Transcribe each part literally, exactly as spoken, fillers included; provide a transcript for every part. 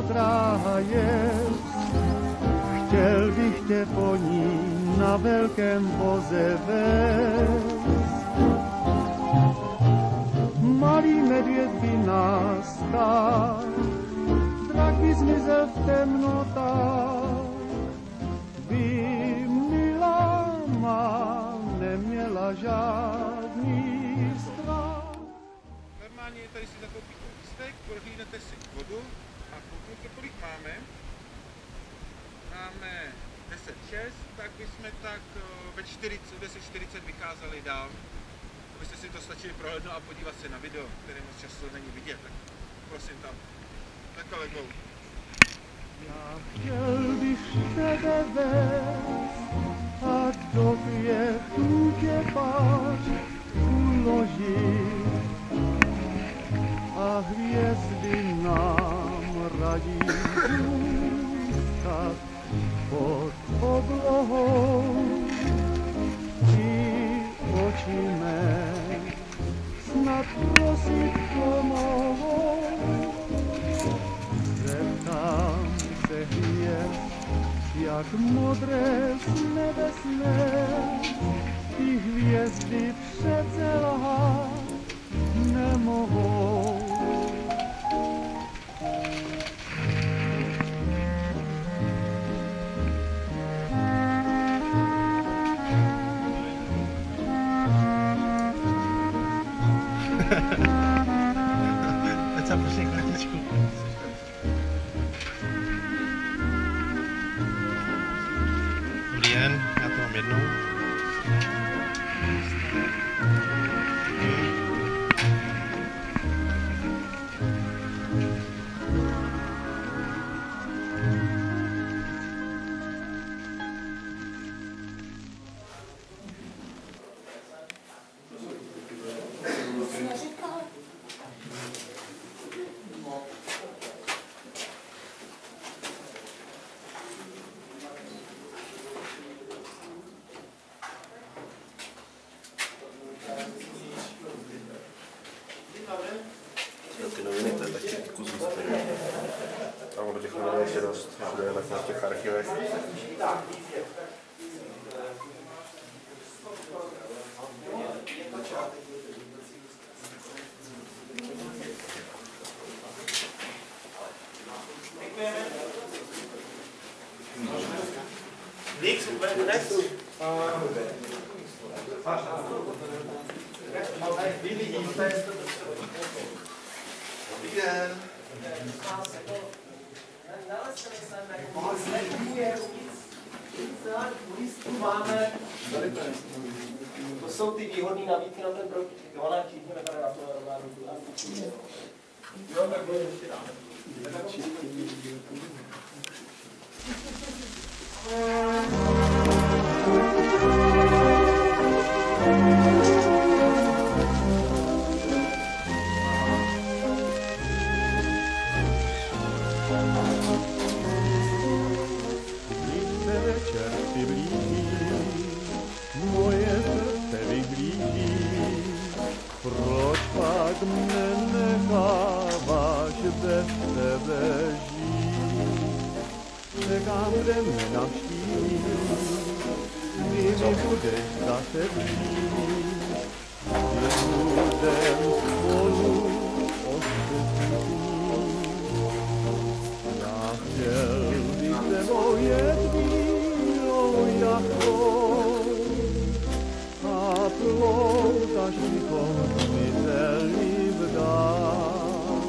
dráha je, chtěl bych tě po ní na velkém voze vést. Malý medvěd by nás stál, drak by zmizel v temnotách, by milá má neměla žádný strach. Normálně tady si zakoupíte lístek, prohlídnete si vodu a koukněte, kolik máme. Máme deset šest, tak bychom tak ve deset čtyřicet vycházeli dál. Abyste si to stačili prohlédnout a podívat se na video, které moc často není vidět, tak prosím tam, za kolegou. Já chtěl bych tebe vést a do květů tě pak uložit a hvězdy nám radí zůstat pod oblohou. Ty oči mé snad prosit pomohou. Zeptám se hvězd, jak modré z nebesné, ty hvězdy přece lhát nemohou. Teď se prosím kratičku. Dobrý den, já to mám jednou. Ty noviny, to je taky kus historie. A ono těch novinek je dost, všude je takhle v těch archivech. Niks, next. To jsou ty výhodné nabídky na ten produkt. Jo, ale všichni tady na to rovná. Jo, tak bude ještě dáme. Večer si blíží, moje srdce vyhlíží, proč pak mne necháváš bez tebe žít? Čekám, kde mne navštívíš, kdy mi budeš zase blíž, jednu den spolu odstupní. Já chtěl bych tebou jet bílou jachtou a plout až bychom zmizeli vdál.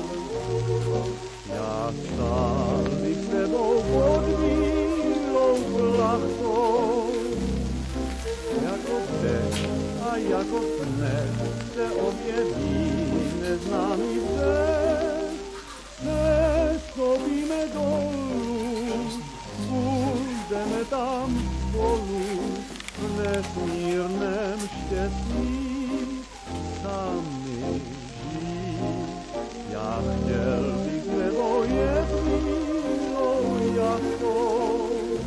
Já stál bych s tebou pod bílou plachtou, jako dech a jako dnes se objeví neznámý dech. Neschopíme dolů, půjdeme tam spolu v nesmírném štěstí sami žít. Já chtěl bych tebou jet bílou jachtou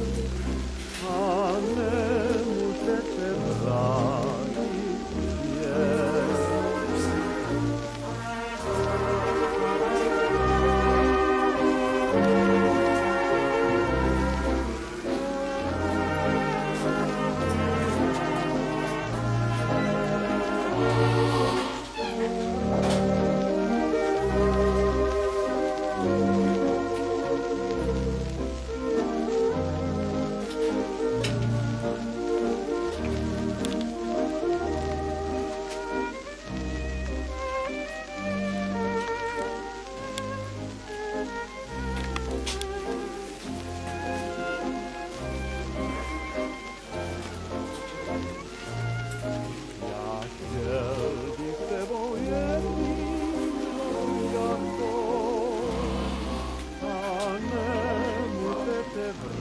a nemůže se vrátit zpět. Thank you.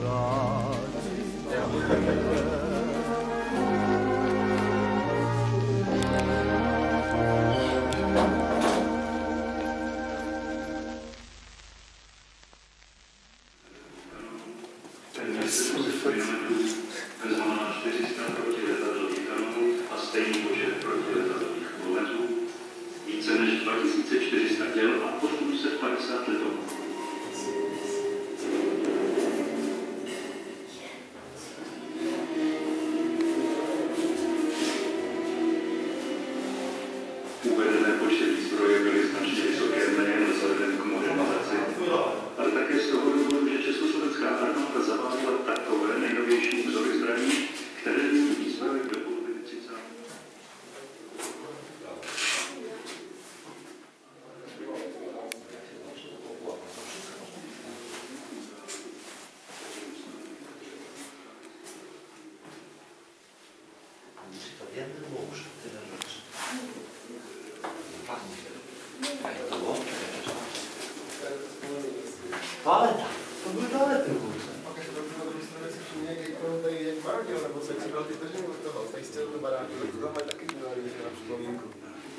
Toaleta. To byly toalety vůbec. Pak až na druhé straně si všimně, jak tady jak Margil, nebo se jak ty tržení od toho, tady z celého baráku, tak to tam mají taky udělaný, že na připomínku.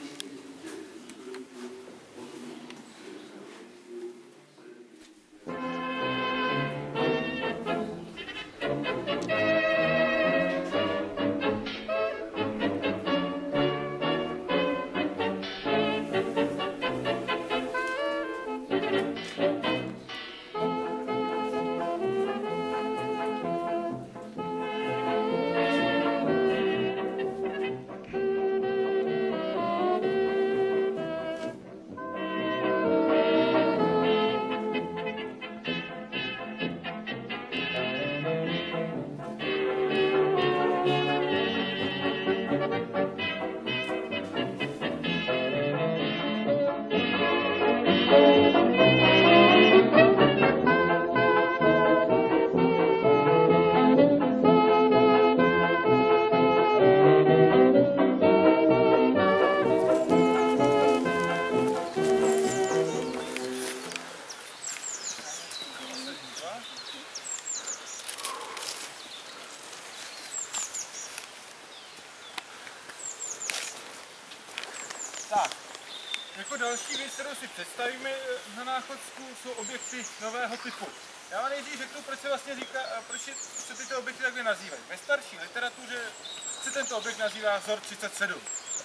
Tak, jako další věc, kterou si představíme na Náchodsku, jsou objekty nového typu. Já vám nejdřív řeknu, proč se vlastně říká, proč se tyto objekty takhle nazývají. Ve starší literatuře se tento objekt nazývá Vzor třicet sedm.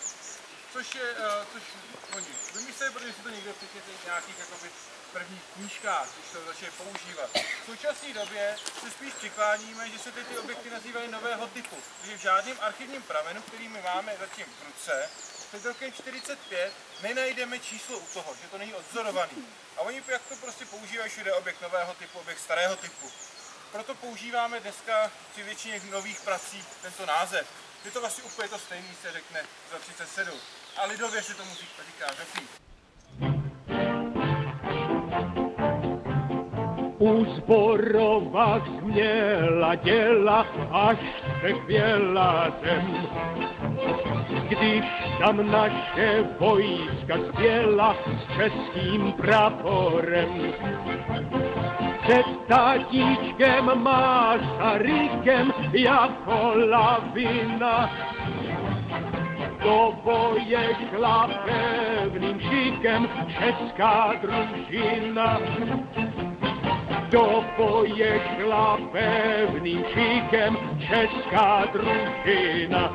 Což je, což oni vymysleli, protože si to někdo přečetl v nějakých jakoby prvních knížkách, když to začali používat. V současné době se spíš přikláníme, že se ty objekty nazývají nového typu. Takže v žádném archivním pramenu, který my máme zatím v ruce, před rokem čtyřicet pět nenajdeme číslo u toho, že to není odzorovaný. A oni jak to prostě používají všude objekt nového typu, objekt starého typu. Proto používáme dneska při většině nových prací tento název. Je to vlastně úplně to stejný, se řekne za třicet sedm. A lidově se tomu říká řofík. U Zborovách směla děla, až se chvěla zem. Když tam naše vojska spěla s českým praporem. Před tatíčkem Masarykem jako lavina do boje šla pevným šikem česká družina. Do boje šla pevným šikem česká družina.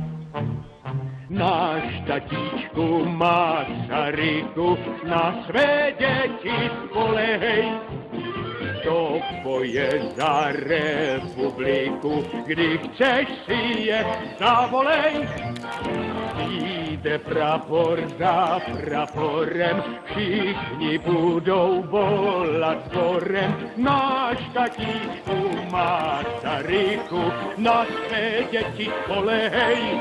Náš tatíčku Masaryku na své děti spolehej. Do boje za republiku, kdy chceš si je zavolej. Jde prapor za praporem, všichni budou volat sborem. Náš tatíčku Masaryku na své děti spolehej.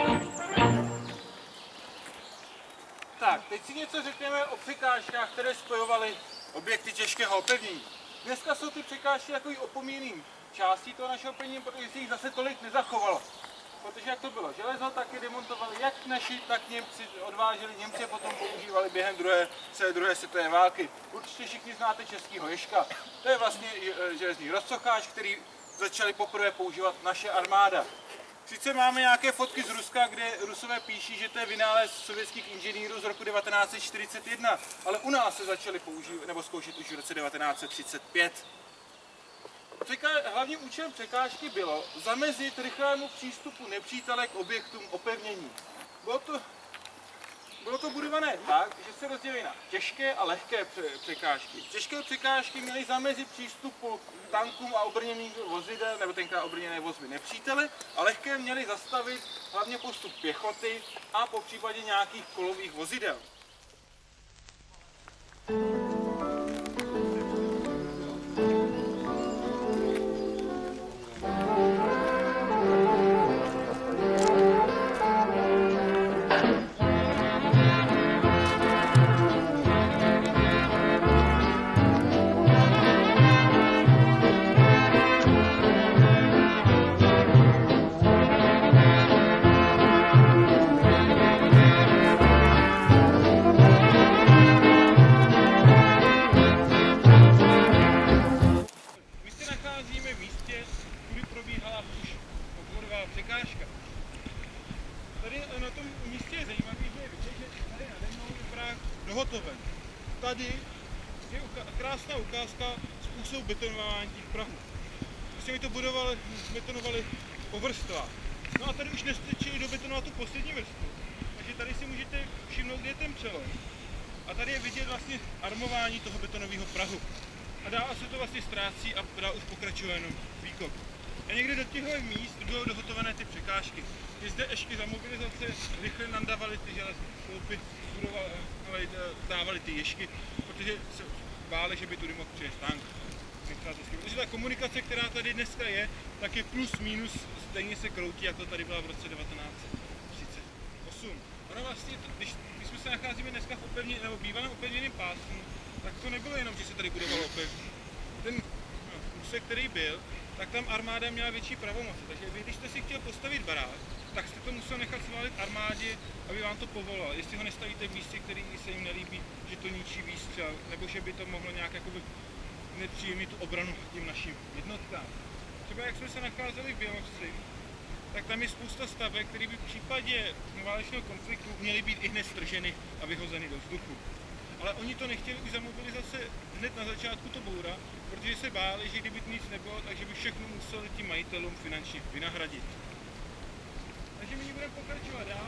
Tak, teď si něco řekneme o překážkách, které spojovaly objekty těžkého opevnění. Dneska jsou ty překážky takový opomíjeným částí toho našeho opevnění, protože si jich zase tolik nezachovalo. protože jak to bylo, železo taky demontovali jak naši, tak Němci odváželi, Němci je potom používali během druhé, celé druhé světové války. Určitě všichni znáte českýho ježka, to je vlastně železný rozsocháč, který začali poprvé používat naše armáda. Sice máme nějaké fotky z Ruska, kde Rusové píší, že to je vynález sovětských inženýrů z roku devatenáct set čtyřicet jedna, ale u nás se začali používat nebo zkoušet už v roce devatenáct set třicet pět. Hlavním účelem překážky bylo zamezit rychlému přístupu nepřítele k objektům opevnění. Bylo to, bylo to budované tak, že se rozdělily na těžké a lehké překážky. Těžké překážky měly zamezit přístupu tankům a obrněným vozidel, nebo tenkrát obrněné vozby nepřítele, a lehké měly zastavit hlavně postup pěchoty a po případě nějakých kolových vozidel. Dohotoven. Tady je krásná ukázka způsobu betonování těch prahů. Prostě my to budovali, betonovali po vrstvách. No a tady už nestačí dobetonovat tu poslední vrstvu. Takže tady si můžete všimnout, kde je ten přelom. A tady je vidět vlastně armování toho betonového prahu. A dál se to vlastně ztrácí a dál už pokračuje jenom výkop. A někde do těchto míst bylo dohotovené ty překážky. I zde ještě za mobilizace rychle nandávali ty železné sloupy, budovali, dávali ty ježky, protože se báli, že by tudy mohl přijet tank. Protože ta komunikace, která tady dneska je, tak je plus minus stejně se kroutí, jako tady byla v roce devatenáct set třicet osm. Ono vlastně, když, když jsme se nacházíme dneska v opevně, nebo bývalém opevněném pásmu, tak to nebylo jenom, že se tady budovalo opevnění. Ten no, úsek, který byl, tak tam armáda měla větší pravomoci. Takže vy, když jste si chtěl postavit barák, tak jste to musel nechat schválit armádě, aby vám to povolal. Jestli ho nestavíte v místě, který se jim nelíbí, že to ničí výstřel, nebo že by to mohlo nějak jakoby nepříjemnit tu obranu tím našim jednotkám. Třeba jak jsme se nacházeli v Bělohři, tak tam je spousta staveb, které by v případě válečného konfliktu měly být i hned strženy a vyhozeny do vzduchu. Ale oni to nechtěli už za mobilizace hned na začátku to boura, protože se báli, že kdyby nic nebylo, takže by všechno museli tím majitelům finančně vynahradit. Takže my budeme pokračovat dál.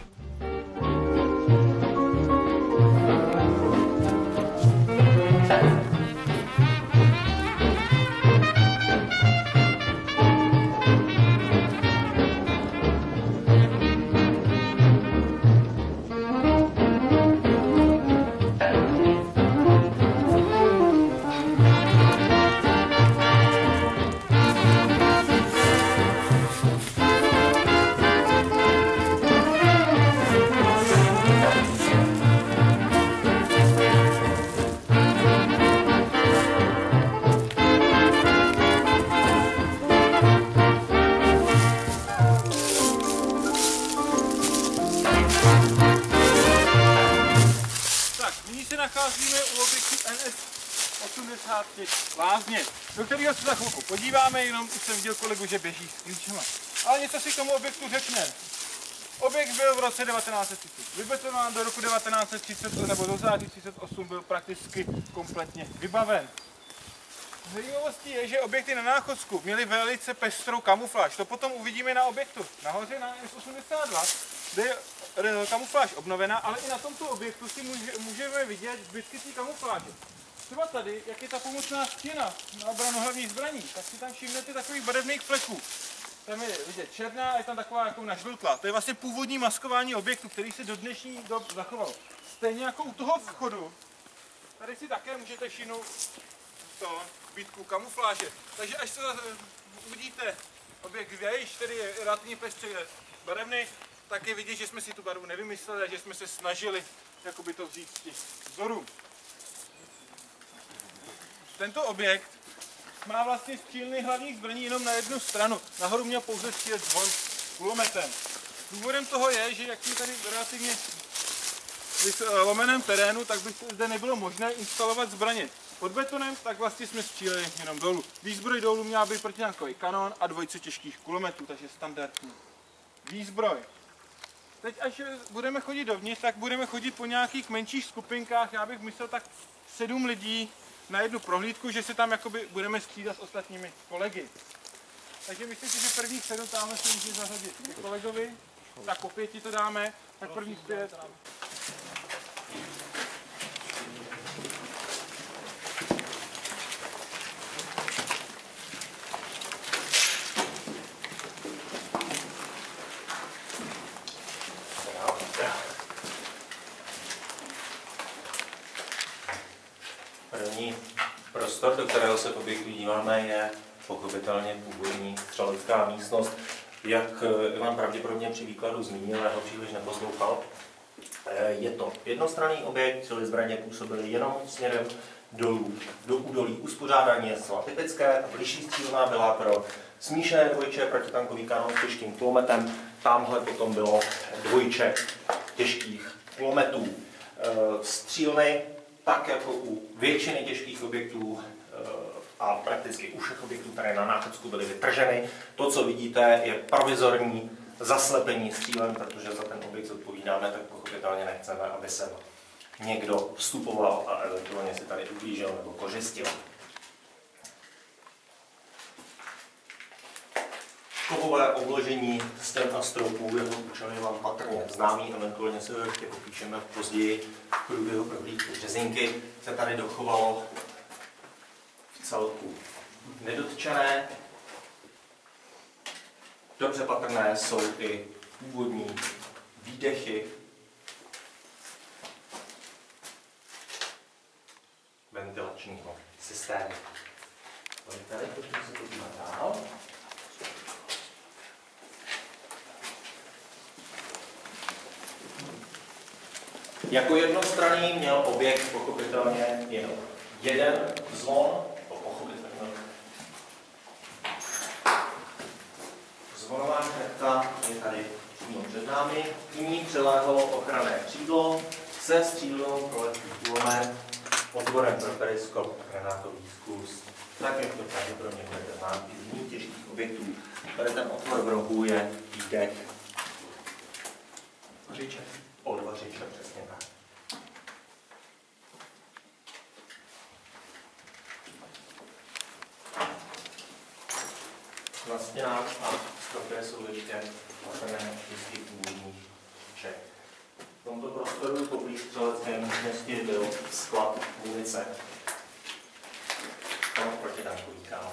Nacházíme u objektu N S osmdesát pět Lázně, do kterého se za chvilku podíváme, jenom už jsem viděl kolegu, že běží s klíčema. Ale něco si k tomu objektu řekne. Objekt byl v roce devatenáct set třicet vybetonován, do roku devatenáct set třicet nebo do září třicet osm byl prakticky kompletně vybaven. Zajímavostí je, že objekty na Náchodsku měly velice pestrou kamufláž. To potom uvidíme na objektu. Nahoře na N S osmdesát dva, kde je kamufláž obnovená, ale i na tomto objektu si může, můžeme vidět zbytky té kamufláže. Třeba tady, jak je ta pomocná stěna na obranu hlavních zbraní, tak si tam všimnete takových barevných fleků. Tam je vidět černá a je tam taková jako nažltlá. To je vlastně původní maskování objektu, který se do dnešní dob zachoval. Stejně jako u toho vchodu, tady si také můžete všimnout to zbytku kamufláže. Takže až se uvidíte objekt vějíš, který je relativně pestře barevný, tak je vidět, že jsme si tu barvu nevymysleli a že jsme se snažili jakoby to vzít z těch vzorů. Tento objekt má vlastně střílny hlavních zbraní jenom na jednu stranu. Nahoru měl pouze střílet zvon kulometem. Důvodem toho je, že jak jsme tady relativně v lomeném terénu, tak by zde nebylo možné instalovat zbraně pod betonem, tak vlastně jsme stříleli jenom dolů. Výzbroj dolů měla být protitankový kanon a dvojice těžkých kulometů, takže standardní výzbroj. Teď až budeme chodit dovnitř, tak budeme chodit po nějakých menších skupinkách, já bych myslel tak sedm lidí na jednu prohlídku, že se tam jakoby budeme střídat s ostatními kolegy. Takže myslím si, že prvních sedm tamhle se může zařadit k kolegovi, tak po pěti to dáme, tak prvních pět. První prostor, do kterého se objektu díváme, je pochopitelně původní střelecká místnost. Jak Ivan pravděpodobně při výkladu zmínil, já ho příliš neposlouchal, je to jednostranný objekt, čili zbraně působily jenom směrem dolů, do údolí. Uspořádání je zcela typické, ta bližší střílna byla pro smíšené dvojče protitankový kanon s těžkým kulometem, tamhle potom bylo dvojče těžkých kulometů. Střílny, tak jako u většiny těžkých objektů a prakticky u všech objektů, které na Náchodsku byly vytrženy. To, co vidíte, je provizorní zaslepení střílem, protože za ten objekt odpovídáme, tak pochopitelně nechceme, aby sem někdo vstupoval a eventuálně si tady ublížil nebo kořistil. Kovové obložení stěn a stropů, jeho účel je vám patrně známý, eventuálně se ho ještě popíšeme později v průběhu prohlídky řezinky, se tady dochovalo v celku nedotčené. Dobře patrné jsou i původní výdechy ventilačního systému. Tady, pojďme se podívat dál. Jako jednostranný měl objekt pochopitelně jenom jeden zvon, pochopitelně. Zvonová krepka je tady přímo před námi, k ní přiléhalo ochranné křídlo se střílnou proletý kulomet, otvorem pro periskop a granátový zkus. Tak jak to pravděpodobně budete znát i z jiných těžkých objektů. Tady ten otvor v rohu je výdech odvařiče, přesně tak. Na stěnách a stropě jsou ještě ochranné čistý původních ček. V tomto prostoru poblíž střelecké místnosti byl sklad munice. Tam protitankový kanon.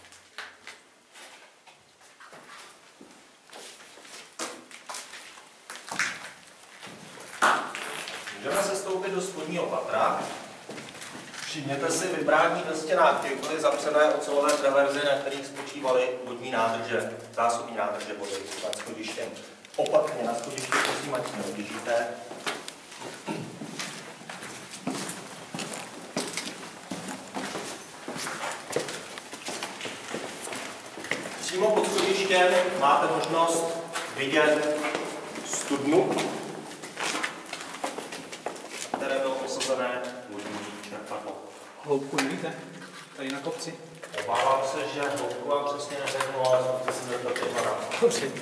Můžeme se stoupit do spodního patra. Všimněte si vybrání ve stěnách, těch byly zapřené ocelové traverzy, na kterých spočívaly vodní nádrže, zásobní nádrže vody nad schodištěm. Opatrně na schodiště, prosím, ať neodjíždíte. Přímo pod schodištěm máte možnost vidět studnu, které bylo posazené vodní čerpadlo. Hloubku nevíte? Tady na kopci? Obávám se, že hloubku vám přesně neřeknu, ale zkuste si zeptat Ivana. Dobře.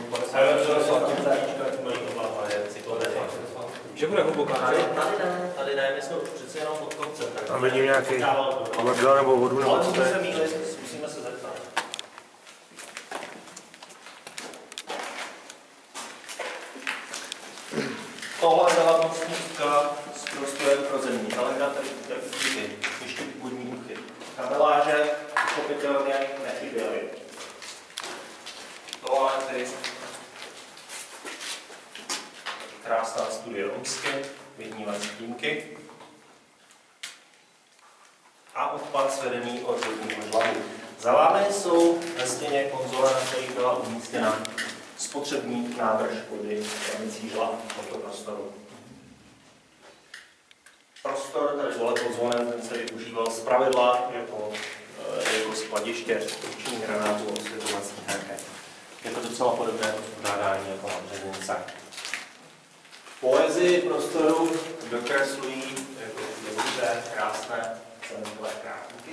Že bude hluboká? Tady, tady ne, tady ne, my jsme přece jenom pod kopcem. Tam vidím nějaký vodu nebo vodu nebo ale co to můžeme se je. mýlit, zkusíme se zeptat. Tohle je hlavnostníka s prostorem pro zemní kalenda, tady ty ještě původní uchy. Kameláže pochopitelně nechyběly. Toalety, krásná studie Romsky, vidíme stímky a odpad svedený od vodního žlabu. Za vámi jsou na stěně konzole, na kterých byla umístěna spotřební nádrž vody kramicí žlab v tomto prostoru. Prostor tady dole pod zvonem, ten se využíval zpravidla jako, jako skladiště ručních granátů a osvětlovacích raket. Je to docela podobné uspořádání jako na Březnice. Poezii prostoru dokreslují jako dobře, krásné cementové krátky.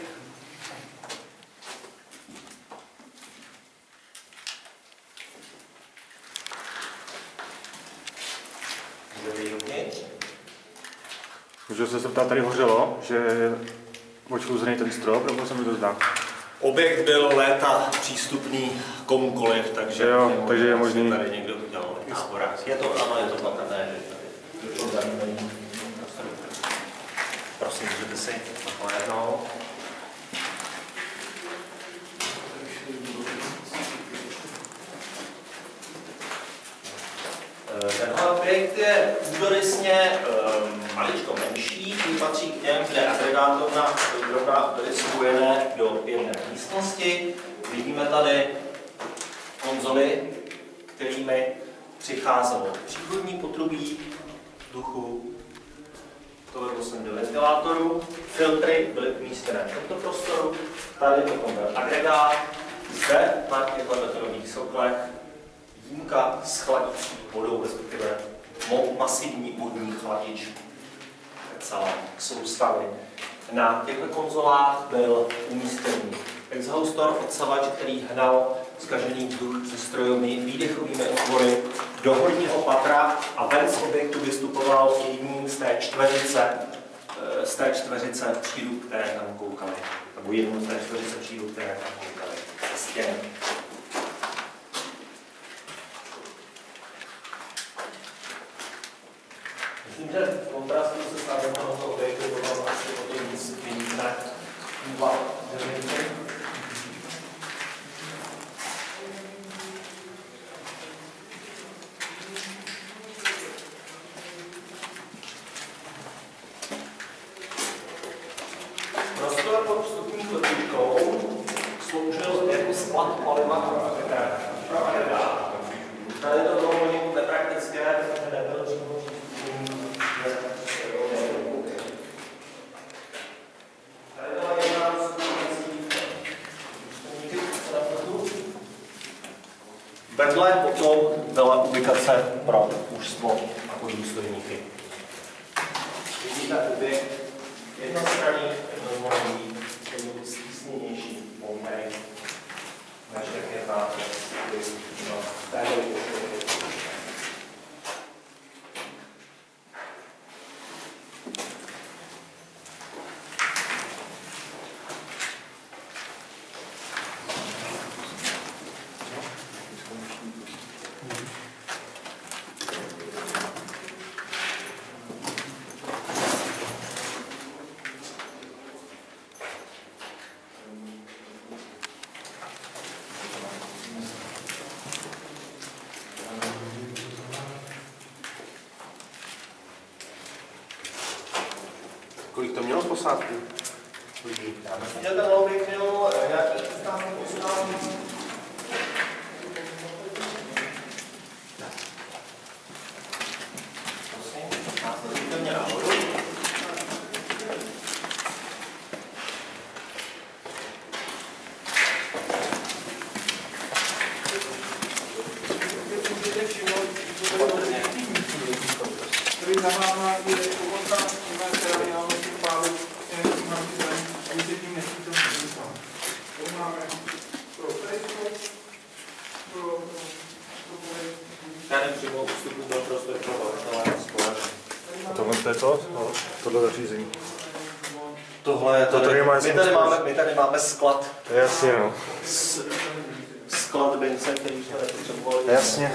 Můžu se zeptat, tady hořelo, že je odchluzený ten strop, nebo se mi to zdá? Objekt byl léta přístupný komukoliv, takže, jo, je takže je možný. Tady někdo udělal táborák. Je to, ano, je to patrné, že tady to zajímavé. Prosím, můžete si nahlédnout. Tenhle objekt je údorysně um, maličko menší, tím patří k těm, kde agregátovna drobná byly spojené do jedné místnosti. Vidíme tady konzoly, kterými přicházelo příchodní potrubí vzduchu, tohle jsem do ventilátoru, filtry byly umístěné v tomto prostoru, tady potom byl agregát, zde na těchto betonových soklech jímka s chladící vodou, respektive masivní vodní chladič celé soustavy. Na těchto konzolách byl umístěný exhaustor, odsavač, který hnal zkažený vzduch ze strojovny výdechovými otvory do horního patra a ven z objektu vystupoval jedním z té čtveřice, z té čtveřice přídů, které tam koukaly, nebo jednou z té čtveřice přídů, které tam koukaly ze stěny. Myslím, že v kontrastu se stavem tohoto objektu potom asi potom nic vidíme dva zeměnky. Prostor pod vstupní chodníkou sloužil jako sklad paliva a agregát. Tady to bylo poněkud nepraktické, protože nebyl přímo přístupný. Tady byla jedna z vedle potom byla ubikace pro mužstvo a pro důstojníky. Vidíte objekt jednostranný, jednozvolený, který byl stísněnější poměry, než jak je znáte v té době. Kolik to mělo posádky? Já myslím, že ten objekt měl nějakých šestnáct osmnáct lidí. Prosím, následujte mě nahoru. Tady za váma je povodka, která měla vlastně pálit nějaký malý zem, a my se tím nesmíte nezůstat. Tady máme pro trejku, pro povodek. Tady přímo vstupu byl prostor pro hotelové společnosti. A tohle to je to? No, tohle zařízení. Tohle je to, tady my, máme tady máme, my tady máme sklad. Jasně, no. S, sklad bince, který jsme nepotřebovali. Jasně.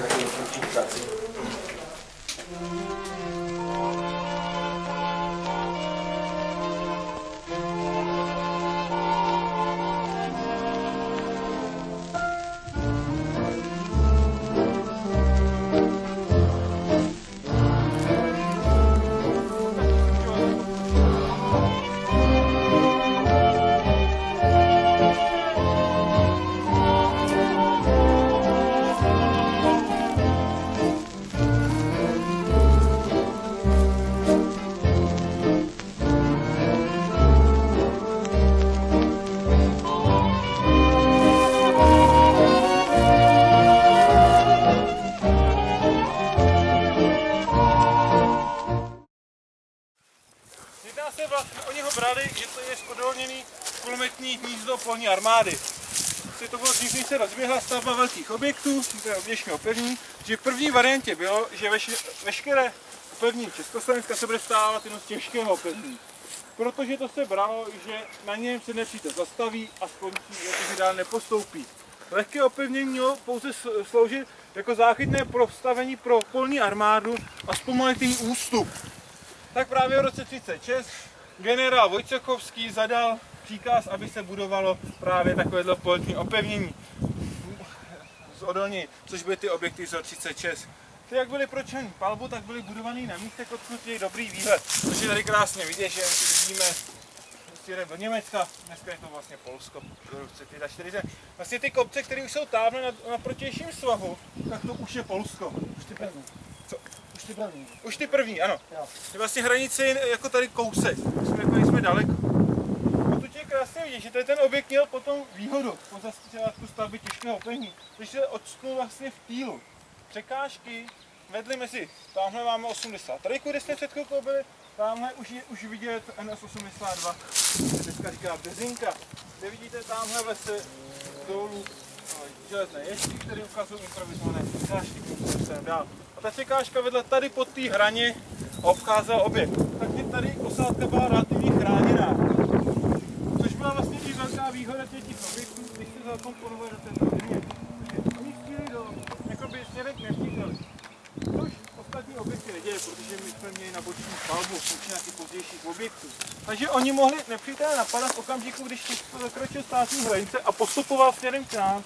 armády. To bylo dřív, než se rozběhla stavba velkých objektů, to je oběžné opevnění, že v první variantě bylo, že veš, veškeré opevnění Československa se bude stávat jenom z těžkého opevnění. Protože to se bralo, že na něm se nepřítel zastaví a skončí, jakože dál nepostoupí. Lehké opevnění mělo pouze sloužit jako záchytné postavení pro polní armádu a zpomalit ústup. Tak právě v roce třicet šest generál Vojtěchovský zadal příkaz, aby se budovalo právě takovéhle polní opevnění z Odolní, což byly ty objekty z třicet šest. Ty, jak byly pro čelní palbu, tak byly budovaný na místech, odkud je dobrý výhled. Což je tady krásně vidět, že vidíme směrem do Německa, dneska je to vlastně Polsko, do roce čtyřicet. Vlastně ty kopce, které už jsou tamhle na, na protějším svahu, tak to už je Polsko. Už ty první. Co? Už ty první. Už ty první, ano. Jo. Je vlastně hranice jako tady kousek, jsme, jako jsme daleko. A tu je krásně vidět, že tady ten objekt měl potom výhodu po začátku stavby těžkého opevnění, když se odstnul vlastně v týlu. Překážky vedly mezi, tamhle máme osmdesát tři, kde jsme před chvilkou byli, tamhle už je už vidět N S osmdesát dva, dneska říká Bezinka, kde vidíte tamhle v lese dolů železné ježky, které ukazují improvizované překážky, které se dál. A ta překážka vedla tady pod té hraně a obcházela objekt. Takže tady osádka byla relativně chráněná. Což byla vlastně i velká výhoda těch objektů, když se zakomponovali do této země. Oni chtěli do jakoby směrem k nepříteli. Což ostatní objekty neděli, protože my jsme měli na boční palbu, většina těch pozdějších objektů. Takže oni mohli nepřítele napadat v okamžiku, když to zakročil státní hranice a postupoval směrem k nám.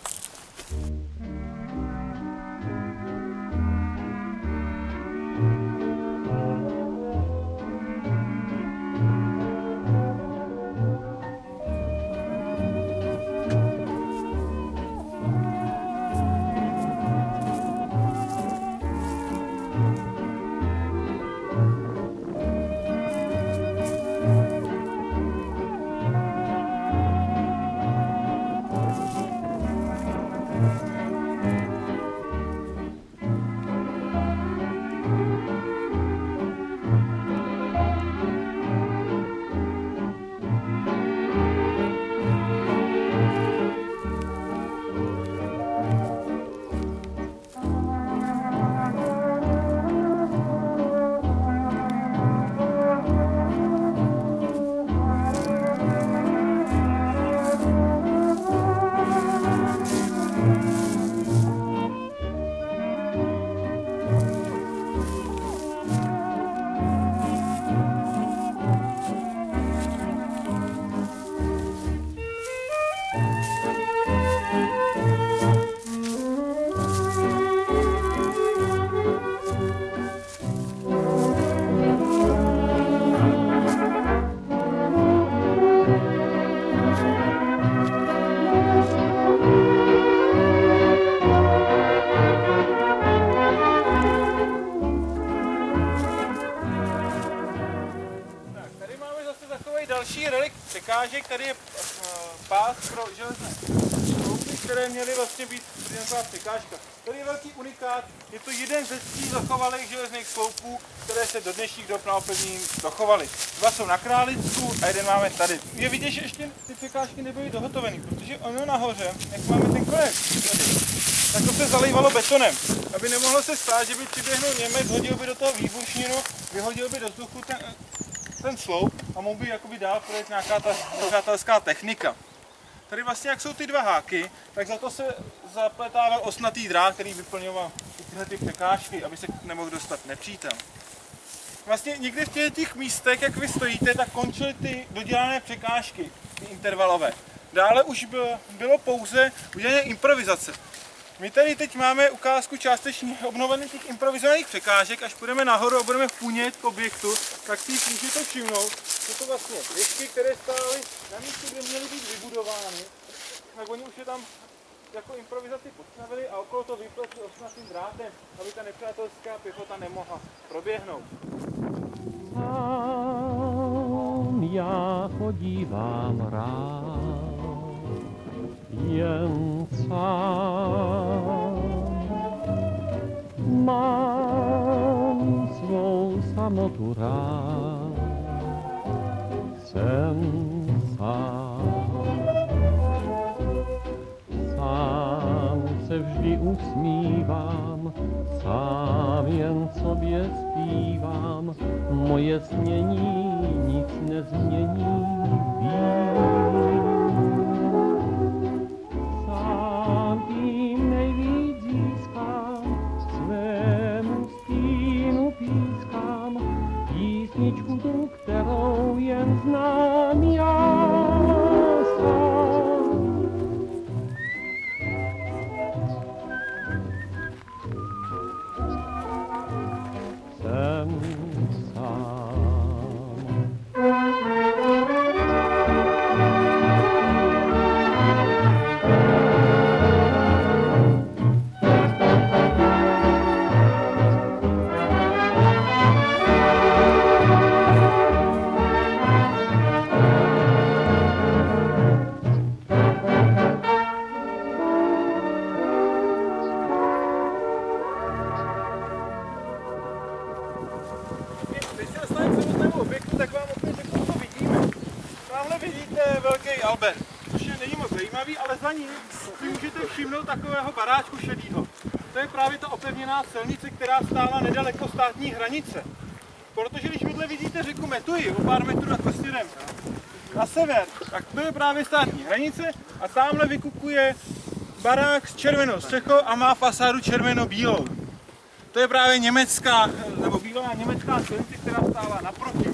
další relikt překážek, tady je pás pro železné sloupy, které měly vlastně být taková překážka. Tady je velký unikát, je to jeden ze tří zachovalých železných sloupů, které se do dnešních dob na opevnění dochovaly. Dva jsou na Králicku a jeden máme tady. Je vidět, že ještě ty překážky nebyly dohotoveny, protože ono nahoře, jak máme ten konec, tak to se zalejvalo betonem, aby nemohlo se stát, že by přiběhnul Němec, hodil by do toho výbušninu, vyhodil by do vzduchu ten, ten sloup a mohl by jakoby dál projet nějaká ta nepřátelská technika. Tady vlastně, jak jsou ty dva háky, tak za to se zapletával osnatý drát, který vyplňoval tyhle ty překážky, aby se nemohl dostat nepřítel. Vlastně někde v těch místech, jak vy stojíte, tak končily ty dodělané překážky, ty intervalové. Dále už bylo, bylo pouze udělané improvizace. My tady teď máme ukázku částečně obnovených těch improvizovaných překážek, až půjdeme nahoru a budeme půnět k objektu, tak si můžete všimnout, že to vlastně věžky, které stály na místě, kde měly být vybudovány, tak oni už je tam jako improvizaci postavili a okolo to vypletli osnatým drátem, aby ta nepřátelská pěchota nemohla proběhnout. Sám já chodívám rád, jen sám. Mám svou samotu rád, jsem sám. se vždy usmívám, sám jen sobě zpívám, moje snění nic nezmění, vím. Sám tím nejvíc získám, svému stínu pískám, písničku tu, kterou jen znám já sám. Jsem sám. Když se dostaneme k samotnému objektu, tak vám opět řeknu, co vidíme. Tamhle vidíte velký Albert, což je není moc zajímavý, ale za ním si můžete všimnout takového baráčku šedýho. To je právě ta opevněná silnice, která stála nedaleko státní hranice. Protože když vidíte, vidíte řeku Metuji o pár metrů jako směrem na sever, tak to je právě státní hranice a tamhle vykukuje barák s červenou střechou a má fasádu červeno-bílou. To je právě německá, nebo bývalá německá silnice, která stála naproti.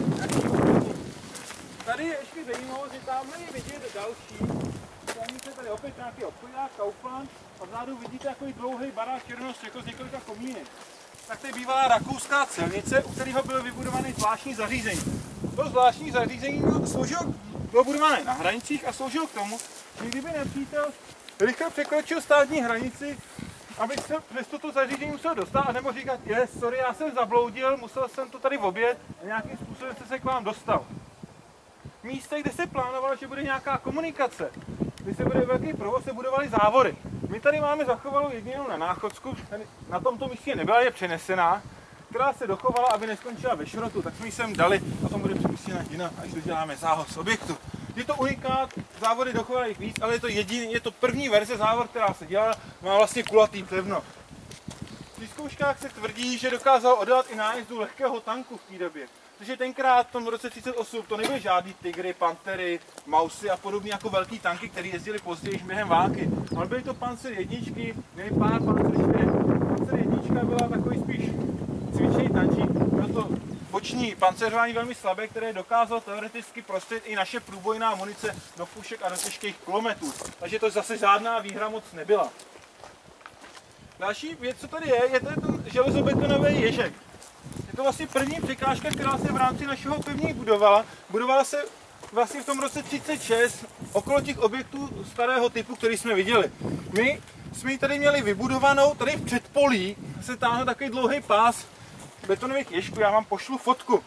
Tady je ještě zajímavost, že tamhle je vidět další silnice, tady opět nějaký obchodák, Kaufland a vzadu vidíte takový dlouhý barák červenou střechou z několika komínek. Tak to je bývalá rakouská silnice, u kterého bylo vybudované zvláštní zařízení. To zvláštní zařízení sloužilo, bylo budované na hranicích a sloužilo k tomu, že kdyby nepřítel rychle překročil státní hranici, aby se přes toto zařízení musel dostat a nebo říkat, je, sorry, já jsem zabloudil, musel jsem to tady objet a nějakým způsobem jste se k vám dostal. V místech, kde se plánovalo, že bude nějaká komunikace, kdy se bude velký provoz, se budovaly závory. My tady máme zachovalou jedinou na Náchodsku, na tomto místě nebyla, je přenesená, která se dochovala, aby neskončila ve šrotu, tak jsme ji sem dali a tom bude přemístěna jinak, až doděláme záhod z objektu. Je to unikát, závody dochovaly jich víc, ale je to jediný, je to první verze závod, která se dělala, má vlastně kulatý pevno. Při zkouškách se tvrdí, že dokázal odelat i nájezdu lehkého tanku v té době. Protože tenkrát v tom roce třicet osm to nebyly žádný tygry, pantery, mausy a podobně jako velký tanky, které jezdily později během války. Ale byly to Panzer jedničky, měly pár Panzer čtyři. Panzer jednička byla takový spíš cvičný tančík, bylo to boční pancéřování velmi slabé, které dokázalo teoreticky prostřed i naše průbojná munice do pušek a do těžkých kulometů. Takže to zase žádná výhra moc nebyla. Další věc, co tady je, je tady ten železobetonový ježek. Je to vlastně první překážka, která se v rámci našeho pevnění budovala. Budovala se vlastně v tom roce třicet šest okolo těch objektů starého typu, který jsme viděli. My jsme ji tady měli vybudovanou, tady v předpolí se táhne takový dlouhý pás betonových ježků, já vám pošlu fotku.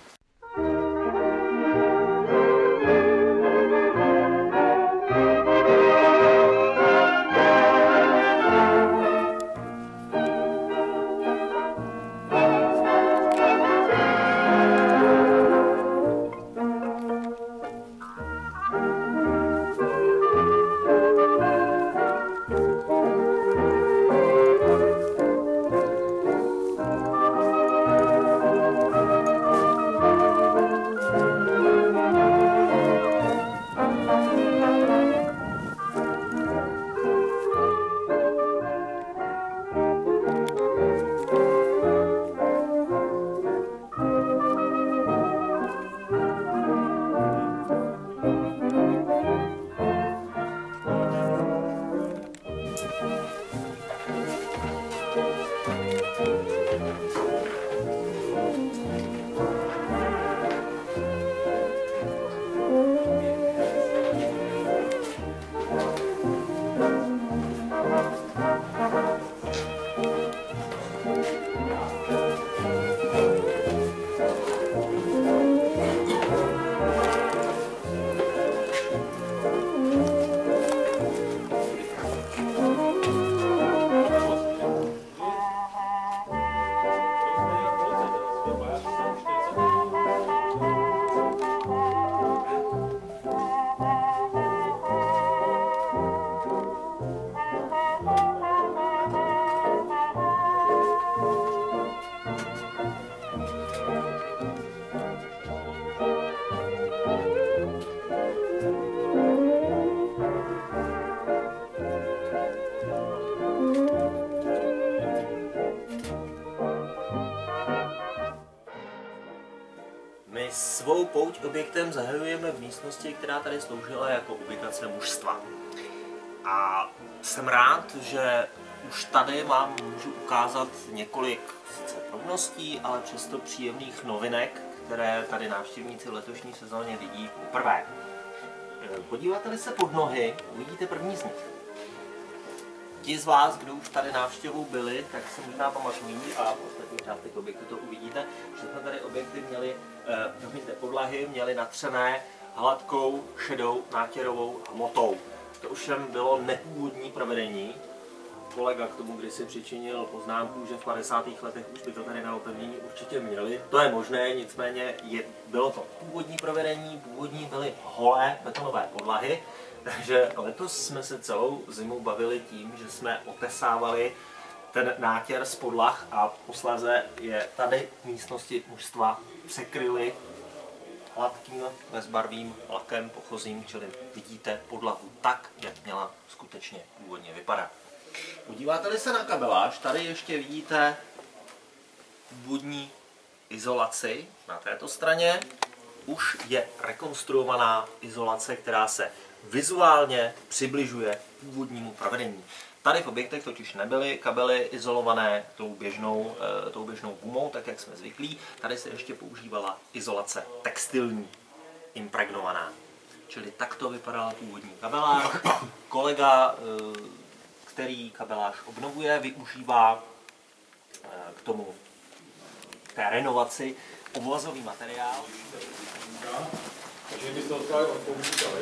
Svou pouť objektem zahajujeme v místnosti, která tady sloužila jako ubikace mužstva. A jsem rád, že už tady vám můžu ukázat několik sice drobností, ale přesto příjemných novinek, které tady návštěvníci v letošní sezóně vidí poprvé. Podíváte-li se pod nohy, uvidíte první z nich. Ti z vás, kdo už tady návštěvou byli, tak si možná pamatují a v ostatních částech objektu to uvidíte, že jsme tady objekty měli, eh, promiňte, podlahy měli natřené hladkou, šedou, nátěrovou hmotou. To ovšem bylo nepůvodní provedení. Kolega k tomu kdysi přičinil poznámku, že v padesátých letech už by to tady na opevnění určitě měli. To je možné, nicméně je, bylo to původní provedení, původní byly holé betonové podlahy. Takže letos jsme se celou zimu bavili tím, že jsme otesávali ten nátěr z podlah a posléze je tady v místnosti mužstva překryli hladkým bezbarvým lakem pochozím, čili vidíte podlahu tak, jak měla skutečně původně vypadat. Podíváte-li se na kabeláž, tady ještě vidíte původní izolaci na této straně. Už je rekonstruovaná izolace, která se vizuálně přibližuje původnímu provedení. Tady v objektech totiž nebyly kabely izolované tou běžnou, e, tou běžnou gumou, tak jak jsme zvyklí. Tady se ještě používala izolace textilní, impregnovaná. Čili takto vypadala původní kabeláž. Kolega, e, který kabeláž obnovuje, využívá e, k tomu té renovaci obvazový materiál. Takže byste odkázali odpovídali,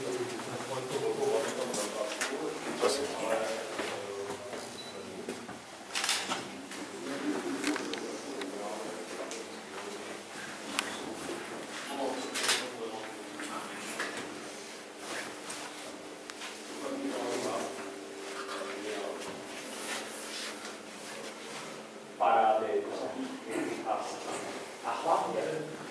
Prosím. Parády a hlavně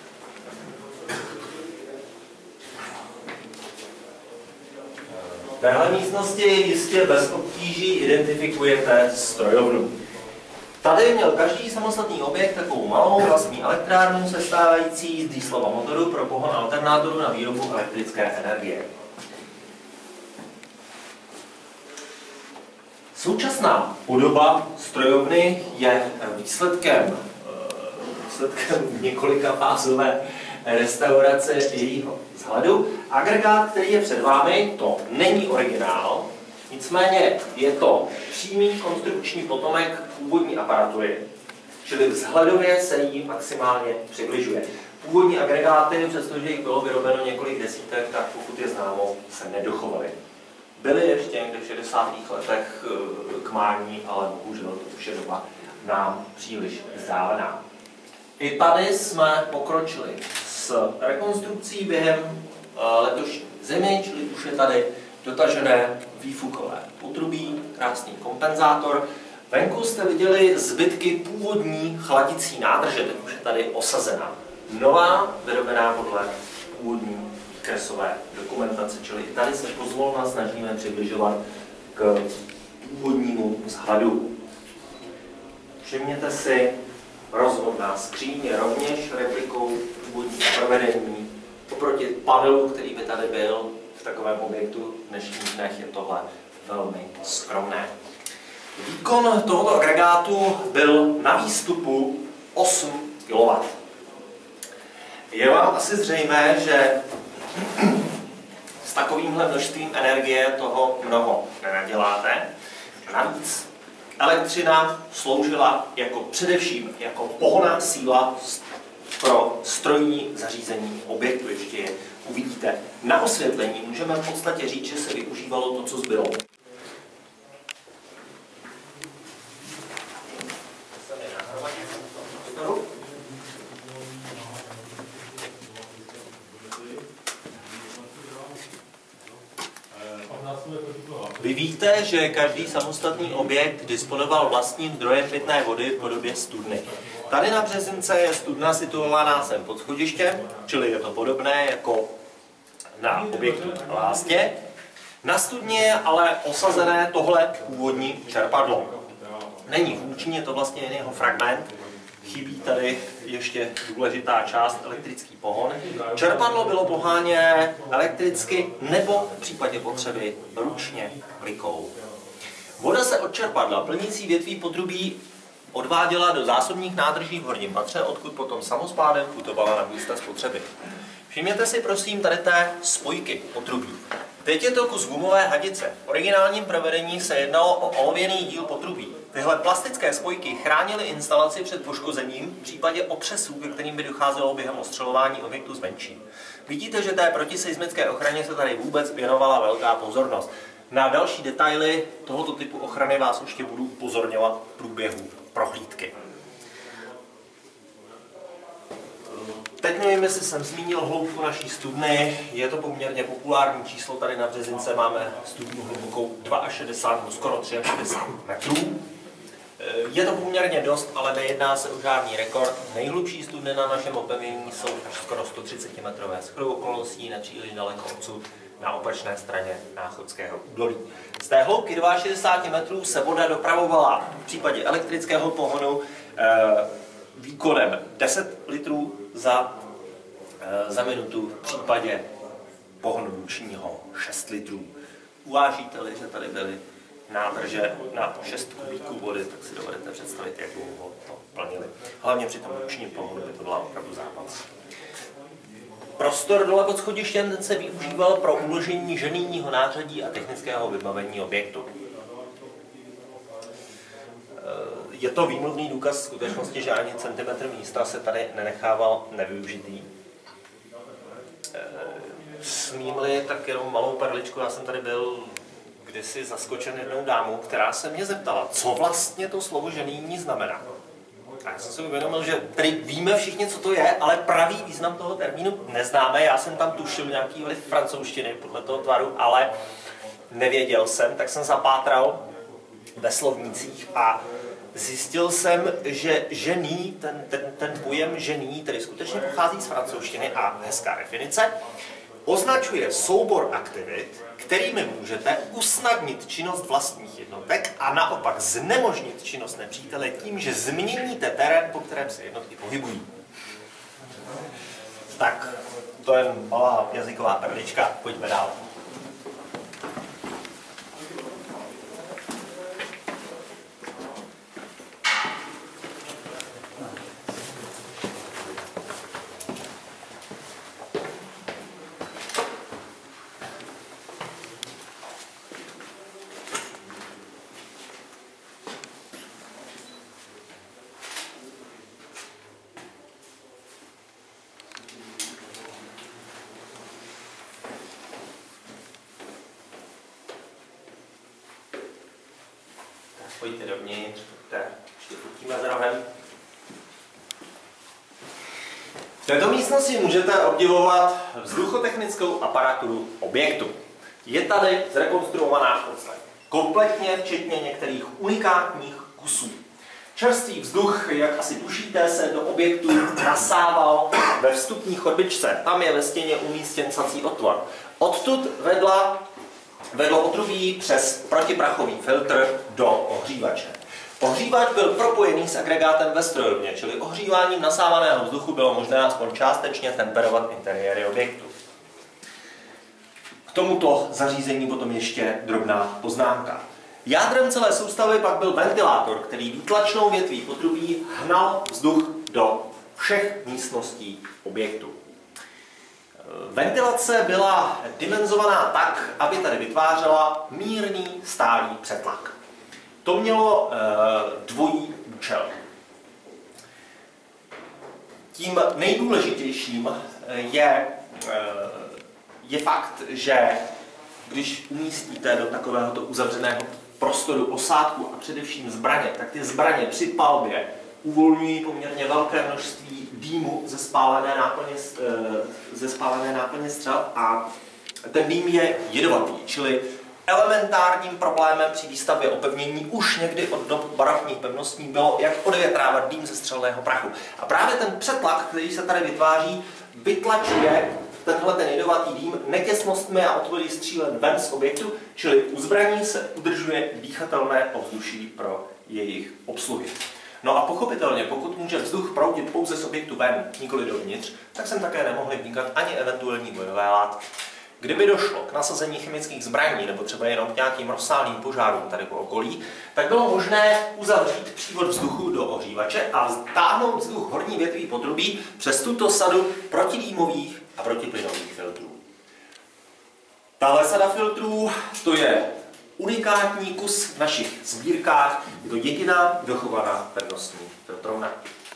v téhle místnosti jistě bez obtíží identifikujete strojovnu. Tady měl každý samostatný objekt takovou malou vlastní elektrárnu sestávající z dieselova motoru pro pohon alternátoru na výrobu elektrické energie. Současná podoba strojovny je výsledkem, výsledkem několikafázové restaurace jejího vzhledu. Agregát, který je před vámi, to není originál, nicméně je to přímý konstrukční potomek původní aparatury, čili vzhledově se jí maximálně přibližuje. Původní agregáty, přestože jich bylo vyrobeno několik desítek, tak pokud je známo, se nedochovaly. Byly ještě někde v šedesátých letech k mání, ale bohužel to už je doba nám příliš vzdálená. I tady jsme pokročili s rekonstrukcí během letošní zimy, čili už je tady dotažené výfukové potrubí, krásný kompenzátor. Venku jste viděli zbytky původní chladicí nádrže, teď už je tady osazená. Nová, vyrobená podle původní kresové dokumentace, čili i tady se pozvolna snažíme přibližovat k původnímu vzhledu. Všimněte si, rozvodná skříň je rovněž replikou původního provedení. Oproti panelu, který by tady byl v takovém objektu v dnešních dnech, je tohle velmi skromné. Výkon tohoto agregátu byl na výstupu osm kilowattů. Je vám asi zřejmé, že s takovýmhle množstvím energie toho mnoho nenaděláte. Navíc elektřina sloužila jako především jako pohonná síla pro strojní zařízení objektu. Ještě je uvidíte. Na osvětlení můžeme v podstatě říct, že se využívalo to, co zbylo. Vy víte, že každý samostatný objekt disponoval vlastním zdrojem pitné vody v podobě studny. Tady na Březince je studna situovaná sem pod schodištěm, čili je to podobné jako na objektu Lásně. Na studně je ale osazené tohle původní čerpadlo. Není funkční, je to vlastně jen jeho fragment. chybí tady ještě důležitá část, elektrický pohon. Čerpadlo bylo poháněné elektricky nebo v případě potřeby ručně klikou. Voda se od čerpadla plnící větví potrubí odváděla do zásobních nádrží v horním patře, odkud potom samospádem putovala na místa spotřeby. Všimněte si prosím tady té spojky potrubí. Teď je to kus gumové hadice. V originálním provedení se jednalo o olověný díl potrubí. Tyhle plastické spojky chránily instalaci před poškozením v případě otřesů, ke kterým by docházelo během ostřelování objektu zvenčí. Vidíte, že té protiseismické ochraně se tady vůbec věnovala velká pozornost. Na další detaily tohoto typu ochrany vás ještě budu upozorňovat v průběhu prohlídky. Teď nevím, jestli jsem zmínil hloubku naší studny. Je to poměrně populární číslo. Tady na Březince máme studnu hlubokou šedesát dva nebo skoro šedesát tři metrů. Je to poměrně dost, ale nejedná se o žádný rekord. Nejhlubší studny na našem opevnění jsou až skoro sto třicet metrové. Shodou okolností nepříliš daleko odsud na opačné straně Náchodského údolí. Z té hloubky šedesát dva metrů se voda dopravovala v případě elektrického pohonu výkonem deset litrů za, za minutu, v případě pohonu ručního šest litrů. Uvážíte-li, že tady byly nádrže na šest kubíků vody, tak si dovedete představit, jak dlouho to plnili. Hlavně při tom ručním pohonu by to byla opravdu zápas. Prostor dole pod schodištěm se využíval pro uložení ženijního nářadí a technického vybavení objektu. Je to výmluvný důkaz skutečnosti, že ani centimetr místa se tady nenechával nevyužitý. Smím-li, tak jenom malou perličku, já jsem tady byl kdysi zaskočen jednou dámou, která se mě zeptala, co vlastně to slovo ženijní znamená. A já jsem si uvědomil, že tady víme všichni, co to je, ale pravý význam toho termínu neznáme. Já jsem tam tušil nějaký vliv francouzštiny podle toho tvaru, ale nevěděl jsem, tak jsem zapátral ve slovnících a zjistil jsem, že žený, ten, ten, ten pojem žený, tedy skutečně pochází z francouzštiny a hezká definice, označuje soubor aktivit, kterými můžete usnadnit činnost vlastních jednotek a naopak znemožnit činnost nepřítele tím, že změníte terén, po kterém se jednotky pohybují. Tak, to je malá jazyková perlička, pojďme dál. Pojďte dovnitř, pojďte, ještě fotíme za rohem. V této místnosti můžete obdivovat vzduchotechnickou aparaturu objektu. Je tady zrekonstruovaná v podstatě kompletně, včetně některých unikátních kusů. Čerstvý vzduch, jak asi tušíte, se do objektu nasával ve vstupní chodbičce. Tam je ve stěně umístěn sací otvor. Odtud vedla vedlo potrubí přes protiprachový filtr do ohřívače. Ohřívač byl propojený s agregátem ve strojovně, čili ohříváním nasávaného vzduchu bylo možné aspoň částečně temperovat interiéry objektu. K tomuto zařízení potom ještě drobná poznámka. Jádrem celé soustavy pak byl ventilátor, který výtlačnou větví potrubí hnal vzduch do všech místností objektu. Ventilace byla dimenzovaná tak, aby tady vytvářela mírný stálý přetlak. To mělo e, dvojí účel. Tím nejdůležitějším je, e, je fakt, že když umístíte do takovéhoto uzavřeného prostoru osádku a především zbraně, tak ty zbraně při palbě uvolňují poměrně velké množství dýmu ze spálené náplně, ze spálené náplně střel a ten dým je jedovatý, čili elementárním problémem při výstavbě opevnění už někdy od dob barokních pevností bylo, jak odvětrávat dým ze střelného prachu. A právě ten přetlak, který se tady vytváří, vytlačuje tenhle ten jedovatý dým netěsnostmi a otvory střílen ven z objektu, čili u zbraní se udržuje dýchatelné ovzduší pro jejich obsluhy. No a pochopitelně, pokud může vzduch proudit pouze z objektu ven, nikoli dovnitř, tak sem také nemohly vnikat ani eventuální bojové látky. Kdyby došlo k nasazení chemických zbraní nebo třeba jenom k nějakým rozsáhlým požárům tady po okolí, tak bylo možné uzavřít přívod vzduchu do ohřívače a vtáhnout vzduch horní větví potrubí přes tuto sadu protidýmových a protiplynových filtrů. Tahle sada filtrů, to je unikátní kus v našich sbírkách, je to jediná dochovaná pevnostní filtrovna.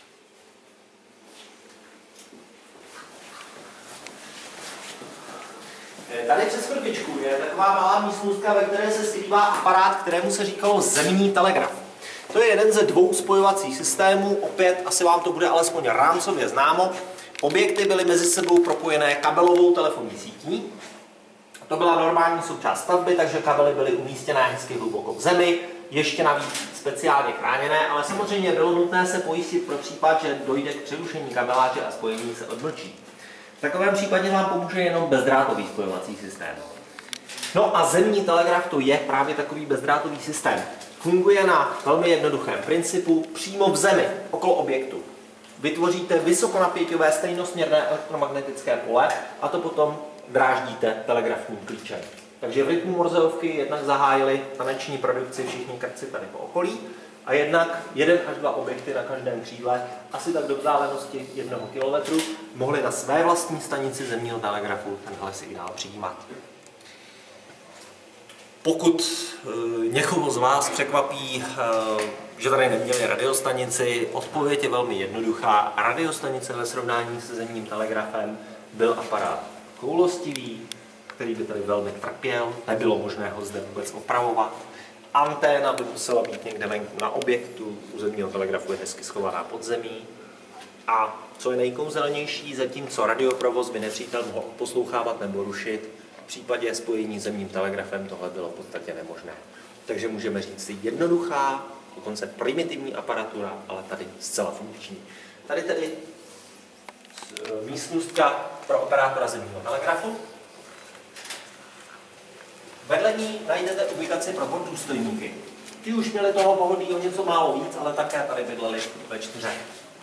Tady přes krbičku je taková malá místnostka, ve které se skrývá aparát, kterému se říkalo zemní telegraf. To je jeden ze dvou spojovacích systémů, opět asi vám to bude alespoň rámcově známo. Objekty byly mezi sebou propojené kabelovou telefonní sítí. To byla normální součást stavby, takže kabely byly umístěné hezky hluboko v zemi, ještě navíc speciálně chráněné, ale samozřejmě bylo nutné se pojistit pro případ, že dojde k přerušení kabeláže a spojení se odmlčí. V takovém případě vám pomůže jenom bezdrátový spojovací systém. No a zemní telegraf to je právě takový bezdrátový systém. Funguje na velmi jednoduchém principu přímo v zemi, okolo objektu. Vytvoříte vysokonapěťové stejnosměrné elektromagnetické pole a to potom dráždíte telegrafním klíčem. Takže v rytmu Morzeovky jednak zahájili taneční produkci všichni krci tady po okolí a jednak jeden až dva objekty na každém křídle, asi tak do vzdálenosti jednoho kilometru, mohli na své vlastní stanici zemního telegrafu tenhle signál přijímat. Pokud e, někoho z vás překvapí, e, že tady neměli radiostanici, odpověď je velmi jednoduchá. Radiostanice ve srovnání se zemním telegrafem byl aparát koulostivý, který by tady velmi trpěl, nebylo možné ho zde vůbec opravovat. Anténa by musela být někde venku na objektu, u zemního telegrafu je hezky schovaná pod zemí. A co je nejkouzelnější, zatímco radioprovoz by nepřítel mohl poslouchávat nebo rušit, v případě spojení s zemním telegrafem tohle bylo v podstatě nemožné. Takže můžeme říct si jednoduchá, dokonce primitivní aparatura, ale tady zcela funkční. Tady tedy místnostka pro operátora zemního telegrafu. Vedle ní najdete ubikaci pro boddůstojníky. Ti už měli toho pohodlí o něco málo víc, ale také tady bydleli ve čtyřech.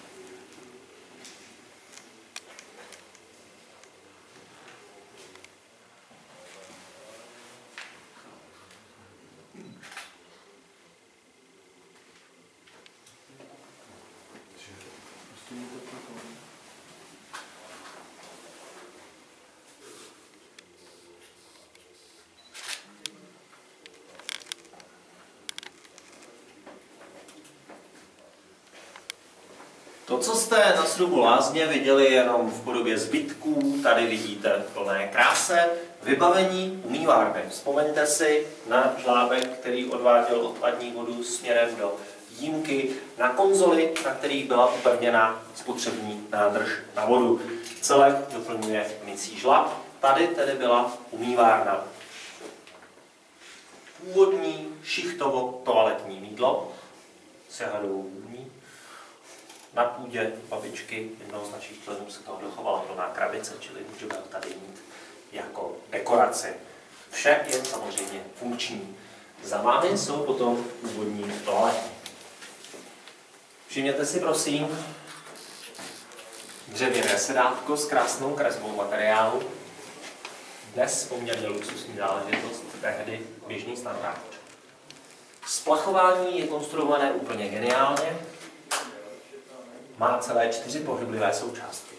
To, co jste na srubu Lázně viděli jenom v podobě zbytků, tady vidíte v plné kráse vybavení umývárny. Vzpomeňte si na žlábek, který odváděl odpadní vodu směrem do jímky, na konzoli, na kterých byla upevněna spotřební nádrž na vodu. Celek doplňuje mycí žlab. Tady tedy byla umývárna. Původní šichtovo-toaletní mýdlo s jahadovou vůní. Na půdě babičky jednoho z našich členů se toho dochovala plná krabice, čili můžeme ho tady mít jako dekoraci. Vše je samozřejmě funkční. Za vámi jsou potom původní toalety. Všimněte si prosím dřevěné sedátko s krásnou kresbou materiálu. Dnes poměrně luxusní záležitost, tehdy běžný standard. Splachování je konstruované úplně geniálně. Má celé čtyři pohyblivé součástky.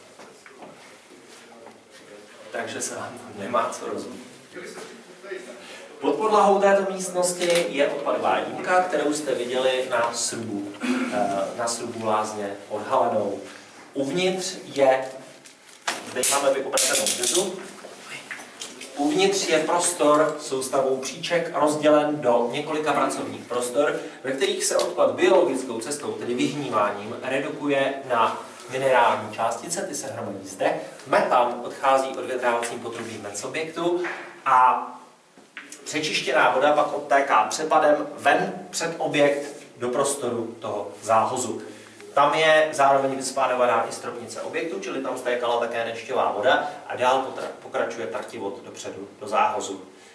Takže se vám to nemá co rozumít. Pod podlahou této místnosti je odpadová jímka, kterou jste viděli na srubu, na srubu Lázně odhalenou. Uvnitř je, teď máme vyobrazenou březu, uvnitř je prostor soustavou příček rozdělen do několika pracovních prostor, ve kterých se odpad biologickou cestou, tedy vyhníváním, redukuje na minerální částice, ty se hromadí zde. Metan odchází odvětrávacím potrubím mezobjektu a přečištěná voda pak odtéká přepadem ven před objekt do prostoru toho záhozu. Tam je zároveň vyspádovaná i stropnice objektu, čili tam stékala také dešťová voda a dál pokračuje trtivod dopředu do záhozu.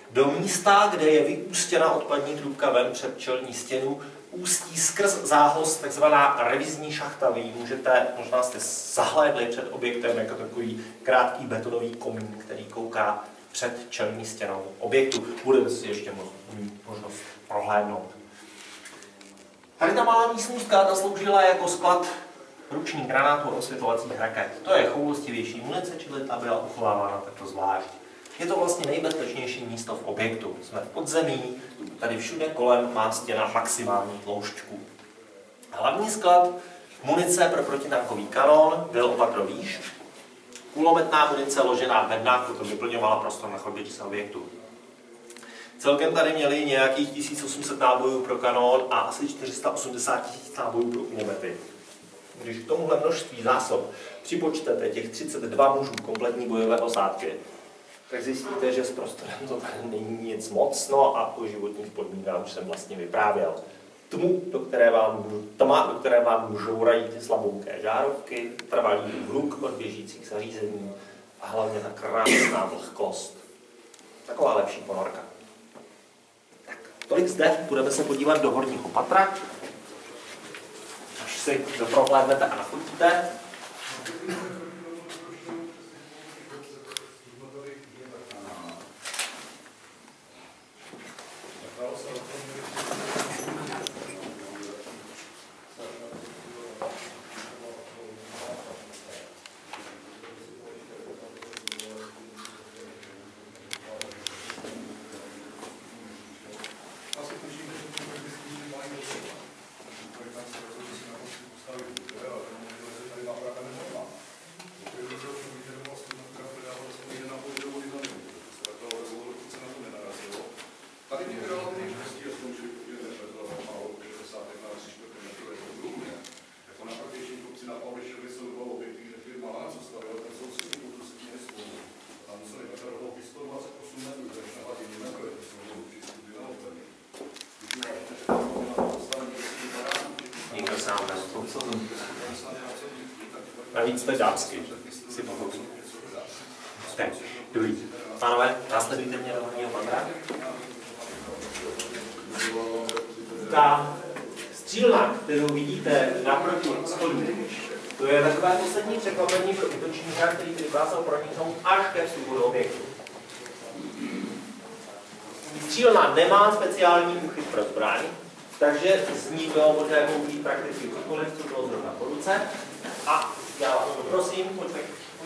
Do místa, kde je vyústěna odpadní trubka ven před čelní stěnu, ústí skrz zához takzvaná revizní šachta. Vy můžete, možná jste zahlédli před objektem jako takový krátký betonový komín, který kouká před čelní stěnou objektu. Budete si ještě mít možnost prohlédnout. Tady ta malá místnostka ta sloužila jako sklad ručních granátů a osvětlovacích raket. To je choulostivější munice, čili ta byla uchovávána takto zvlášť. Je to vlastně nejbezpečnější místo v objektu. Jsme v podzemí, tady všude kolem má stěna maximální tloušťku. Hlavní sklad munice pro protitankový kanón byl o patro výš. Kulometná munice ložená v bednách, to vyplňovala prostor na chodbičce objektu. Celkem tady měli nějakých tisíc osm set nábojů pro kanón a asi čtyři sta osmdesát tisíc nábojů pro kulomety. Když k tomuhle množství zásob připočtete těch třicet dva mužů kompletní bojové osádky, tak zjistíte, že s prostorem to tady není nic moc, no a o životních podmínkách už jsem vlastně vyprávěl. Tmu, do které vám, tma, do které vám žourají ty slabouké žárovky, trvalý hluk od běžících zařízení a hlavně ta krásná vlhkost. Taková lepší ponorka. Tak, tolik zde, budeme se podívat do horního patra. Až si doprohlédnete a nafotíte. Navíc to je dámsky, si pochopí. Tak, dobrý. Pánové, následujte mě do horního patra. Ta střílna, kterou vidíte naproti schodů, to je takové poslední překvapení pro útočníka, který dokázal proniknout až ke vstupu do objektu. Střílna nemá speciální úchyt pro zbraň, takže z ní bylo možné použít prakticky cokoliv, co bylo zrovna po ruce. A já vás poprosím, pojďte.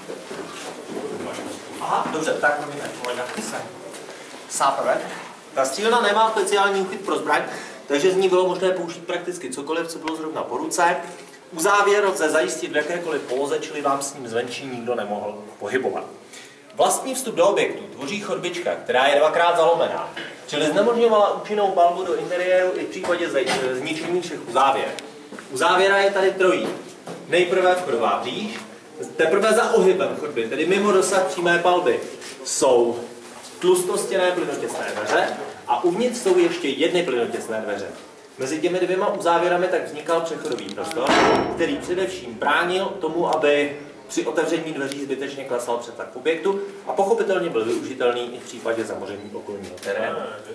Aha, dobře, tak promiňte, kolega se sápave. Ta střílna nemá speciální úchyt pro zbraň, takže z ní bylo možné použít prakticky cokoliv, co bylo zrovna po ruce. Uzávěr lze zajistit v jakékoliv poloze, čili vám s ním zvenčí nikdo nemohl pohybovat. Vlastní vstup do objektu tvoří chodbička, která je dvakrát zalomená, čili znemožňovala účinnou palbu do interiéru i v případě zničení všech uzávěr. Uzávěra je tady trojí. Nejprve vchodová bříž, teprve za ohybem chodby, tedy mimo dosah přímé palby, jsou tlustostěné plynotěsné dveře a uvnitř jsou ještě jedny plynotěsné dveře. Mezi těmi dvěma uzávěrami tak vznikal přechodový prostor, který především bránil tomu, aby při otevření dveří zbytečně klesal přetlak objektu a pochopitelně byl využitelný i v případě zamoření okolního terénu.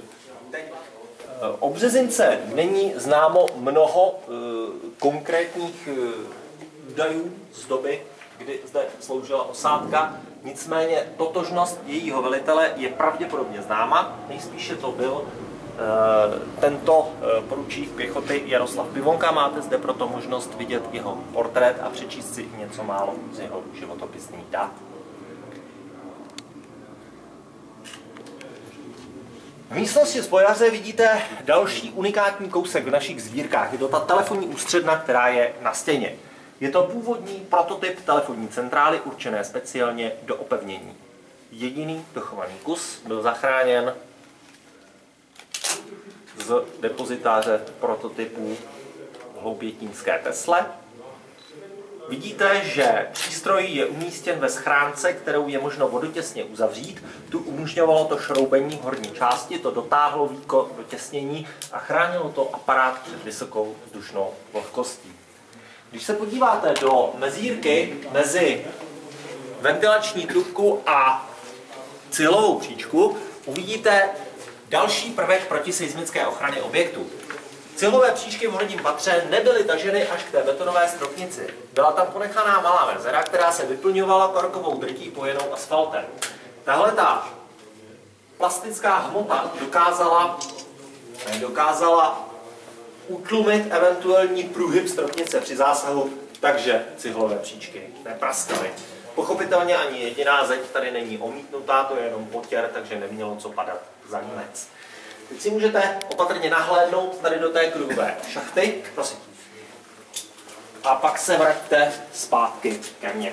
O Březince není známo mnoho uh, konkrétních uh, údajů z doby, kdy zde sloužila osádka, nicméně totožnost jejího velitele je pravděpodobně známa, nejspíše to byl uh, tento uh, poručík pěchoty Jaroslav Pivonka. Máte zde proto možnost vidět jeho portrét a přečíst si něco málo z jeho životopisných dat. V místnosti spojaře vidíte další unikátní kousek v našich sbírkách. Je to ta telefonní ústředna, která je na stěně. Je to původní prototyp telefonní centrály určené speciálně do opevnění. Jediný dochovaný kus byl zachráněn z depozitáře prototypů v Hloubětínské Tesle. Vidíte, že přístroj je umístěn ve schránce, kterou je možno vodotěsně uzavřít. Tu umožňovalo to šroubení v horní části, to dotáhlo víko do těsnění a chránilo to aparát před vysokou vzdušnou vlhkostí. Když se podíváte do mezírky mezi ventilační trubku a cílovou příčku, uvidíte další prvek protiseismické ochrany objektu. Cihlové příčky v horním patře nebyly taženy až k té betonové stropnici. Byla tam ponechaná malá mezera, která se vyplňovala korkovou drtí pojenou asfaltem. Tahle ta plastická hmota dokázala, dokázala utlumit eventuální průhyb stropnice při zásahu, takže cihlové příčky nepraskaly. Pochopitelně ani jediná zeď tady není omítnutá, to je jenom potěr, takže nemělo co padat za konec. Teď si můžete opatrně nahlédnout tady do té kruhové šachty, prosím. A pak se vraťte zpátky ke mně.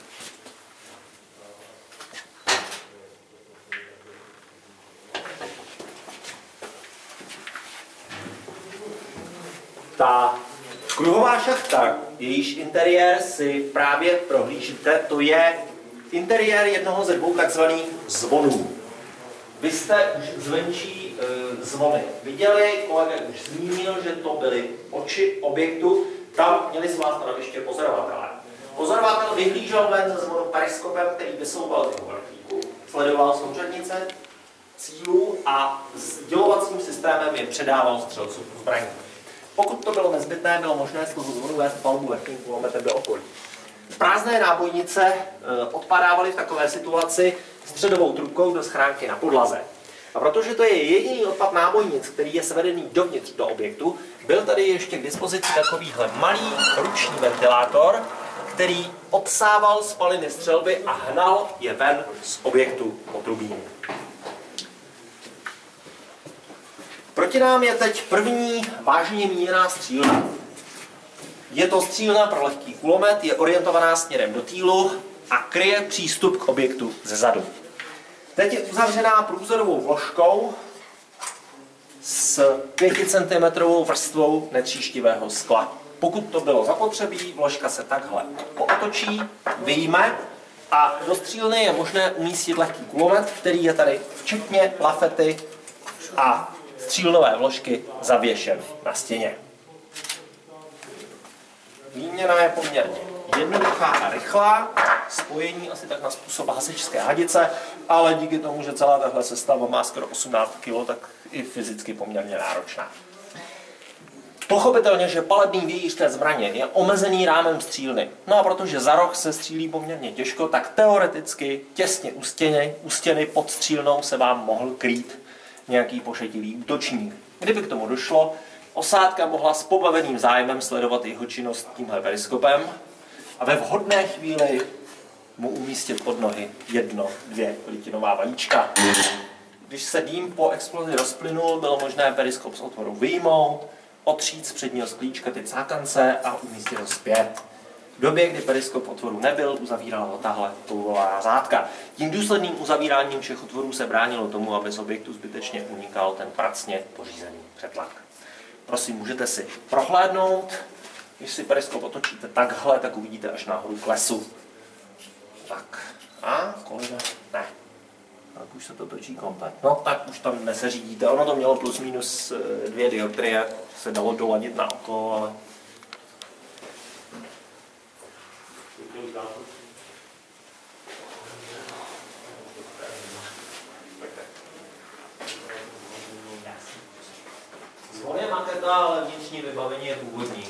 Ta kruhová šachta, jejíž interiér si právě prohlížíte, to je interiér jednoho ze dvou takzvaných zvonů. Vy jste už zvenčí e, zvony viděli, kolega už zmínil, že to byly oči objektu, tam měli svá stanoviště pozorovatelé. Pozorovatel vyhlížel ven ze zvonu periskopem, který vysouval z vrchlíku, sledoval souřadnice cílů a s dělovacím systémem je předával střelcům zbraní. Pokud to bylo nezbytné, bylo možné z toho zvonu vést palbu vrchním kulometem do okolí. Prázdné nábojnice e, odpadávaly v takové situaci středovou trubkou do schránky na podlaze. A protože to je jediný odpad nábojnic, který je svedený dovnitř do objektu, byl tady ještě k dispozici takovýhle malý ruční ventilátor, který odsával spaliny střelby a hnal je ven z objektu potrubím. Proti nám je teď první vážně míněná střílna. Je to střílna pro lehký kulomet, je orientovaná směrem do týlu a kryje přístup k objektu ze zadu. Teď je uzavřená průzorovou vložkou s pěticentimetrovou vrstvou netříštivého skla. Pokud to bylo zapotřebí, vložka se takhle pootočí, vyjme a do střílny je možné umístit lehký kulomet, který je tady včetně lafety a střílnové vložky zavěšen na stěně. Výměna je poměrně jednoduchá a rychlá, spojení asi tak na způsob hasičské hadice, ale díky tomu, že celá tahle sestava má skoro osmnáct kilo, tak i fyzicky poměrně náročná. Pochopitelně, že palebný vějíř té zbraně je omezený rámem střílny. No a protože za roh se střílí poměrně těžko, tak teoreticky těsně u stěny, u stěny pod střílnou se vám mohl krýt nějaký pošetilý útočník. Kdyby k tomu došlo, osádka mohla s pobaveným zájmem sledovat jeho činnost tímhle periskopem a ve vhodné chvíli mu umístit pod nohy jedno, dvě litinová vajíčka. Když se dým po explozi rozplynul, bylo možné periskop z otvoru vyjmout, otřít z předního sklíčka ty cákance a umístit ho zpět. V době, kdy periskop otvoru nebyl, uzavírala ho tahle toulová řádka. Tím důsledným uzavíráním všech otvorů se bránilo tomu, aby z objektu zbytečně unikal ten pracně pořízený přetlak. Prosím, můžete si prohlédnout. Když si periskop otočíte takhle, tak uvidíte až nahoru k lesu. Tak. A kolega? Ne. Tak už se to točí komplet. No tak už tam neseřídíte. Ono to mělo plus minus dvě dioptrie, se dalo doladit na oko, ale... Zvon je maketa, ale vnitřní vybavení je původní.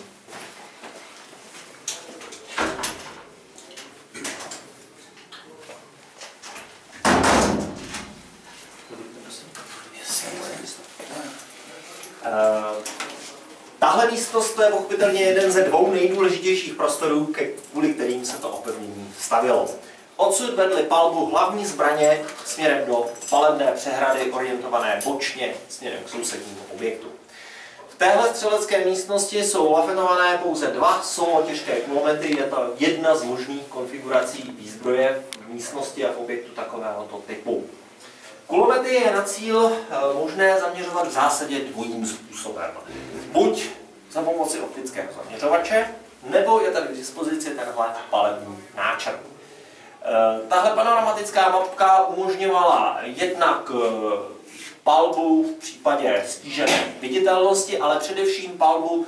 Uh, tahle místnost to je pochopitelně jeden ze dvou nejdůležitějších prostorů, kvůli kterým se to opevnění stavělo. Odsud vedly palbu hlavní zbraně směrem do palebné přehrady orientované bočně směrem k sousednímu objektu. V téhle střelecké místnosti jsou lafetované pouze dva solo těžké kulomety, je to jedna z možných konfigurací výzbroje v místnosti a v objektu takovéhoto typu. Kulomety je na cíl možné zaměřovat v zásadě dvojím způsobem. Buď za pomoci optického zaměřovače, nebo je tady k dispozici tenhle palební náčrt. Tahle panoramatická mapka umožňovala jednak palbu v případě stížené viditelnosti, ale především palbu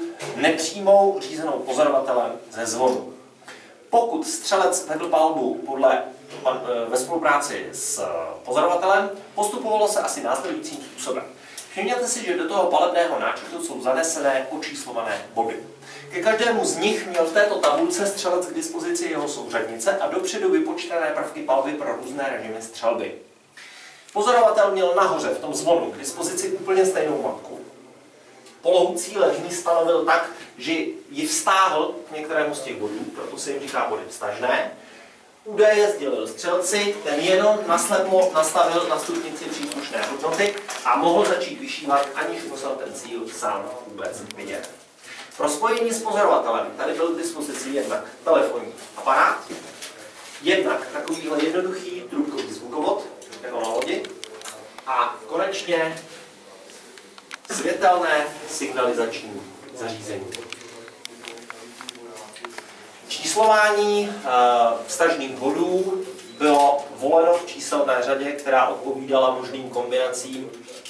nepřímou řízenou pozorovatelem ze zvonu. Pokud střelec vedl palbu podle ve spolupráci s pozorovatelem postupovalo se asi následujícím způsobem. Všimněte si, že do toho palebného náčrtu jsou zanesené očíslované body. Ke každému z nich měl v této tabulce střelec k dispozici jeho souřadnice a dopředu vypočtené prvky palby pro různé režimy střelby. Pozorovatel měl nahoře v tom zvonu k dispozici úplně stejnou mapku. Polohu cíle v ní stanovil tak, že ji vztáhl k některému z těch bodů, proto se jim říká body vztažné. Údaje sdělil střelci, ten jenom naslepo nastavil na stupnici příslušné hodnoty a mohl začít vyšívat, aniž musel ten cíl sám vůbec vidět. Pro spojení s pozorovatelem tady byl k dispozici jednak telefonní aparát, jednak takovýhle jednoduchý trubkový zvukovod, jako na lodi, a konečně světelné signalizační zařízení. Číslování vztažných bodů bylo voleno v číselné řadě, která odpovídala možným kombinacím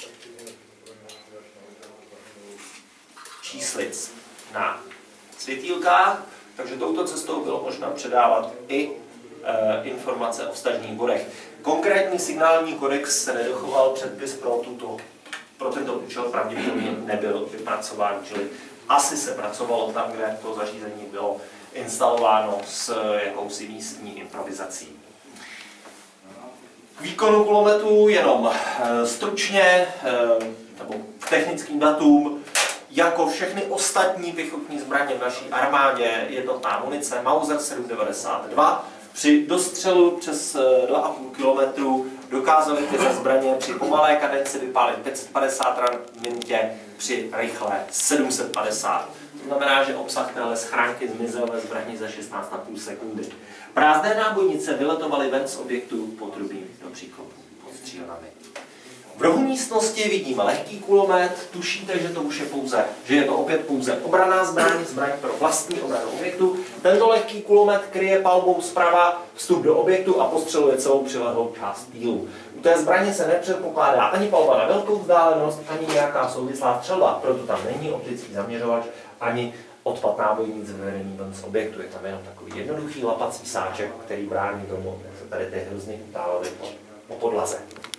číslic na světýlkách, takže touto cestou bylo možné předávat i e, informace o vztažných bodech. Konkrétní signální kodex se nedochoval, předpis pro, tuto, pro tento účel pravděpodobně nebyl vypracován, čili asi se pracovalo tam, kde to zařízení bylo instalováno s jakousi místní improvizací. K výkonu kulometu jenom e, stručně, e, nebo k technickým datům. Jako všechny ostatní pěchotní zbraně v naší armádě jednotná munice Mauser sedm devadesát dva při dostřelu přes dva a půl kilometru dokázaly tyhle zbraně při pomalé kadenci vypálit pět set padesát ran v minutě, při rychlé sedm set padesát. To znamená, že obsah téhle schránky zmizel ve zbraní za šestnáct a půl sekundy. Prázdné nábojnice vyletovaly ven z objektu potrubím do příkopu pod střílnami. V rohu místnosti vidíme lehký kulomet, tušíte, že to už je pouze, že je to opět pouze obranná zbraň, zbraň pro vlastní obranu objektu. Tento lehký kulomet kryje palbou zprava vstup do objektu a postřeluje celou přilehlou část týlu. U té zbraně se nepředpokládá ani palba na velkou vzdálenost, ani nějaká souvislá střelba, proto tam není optický zaměřovač, ani odpad nábojnic vyvedený ven z objektu. Je tam jenom takový jednoduchý lapací sáček, který brání tomu, jak se tady ty hrozně utávaly po, po podlaze.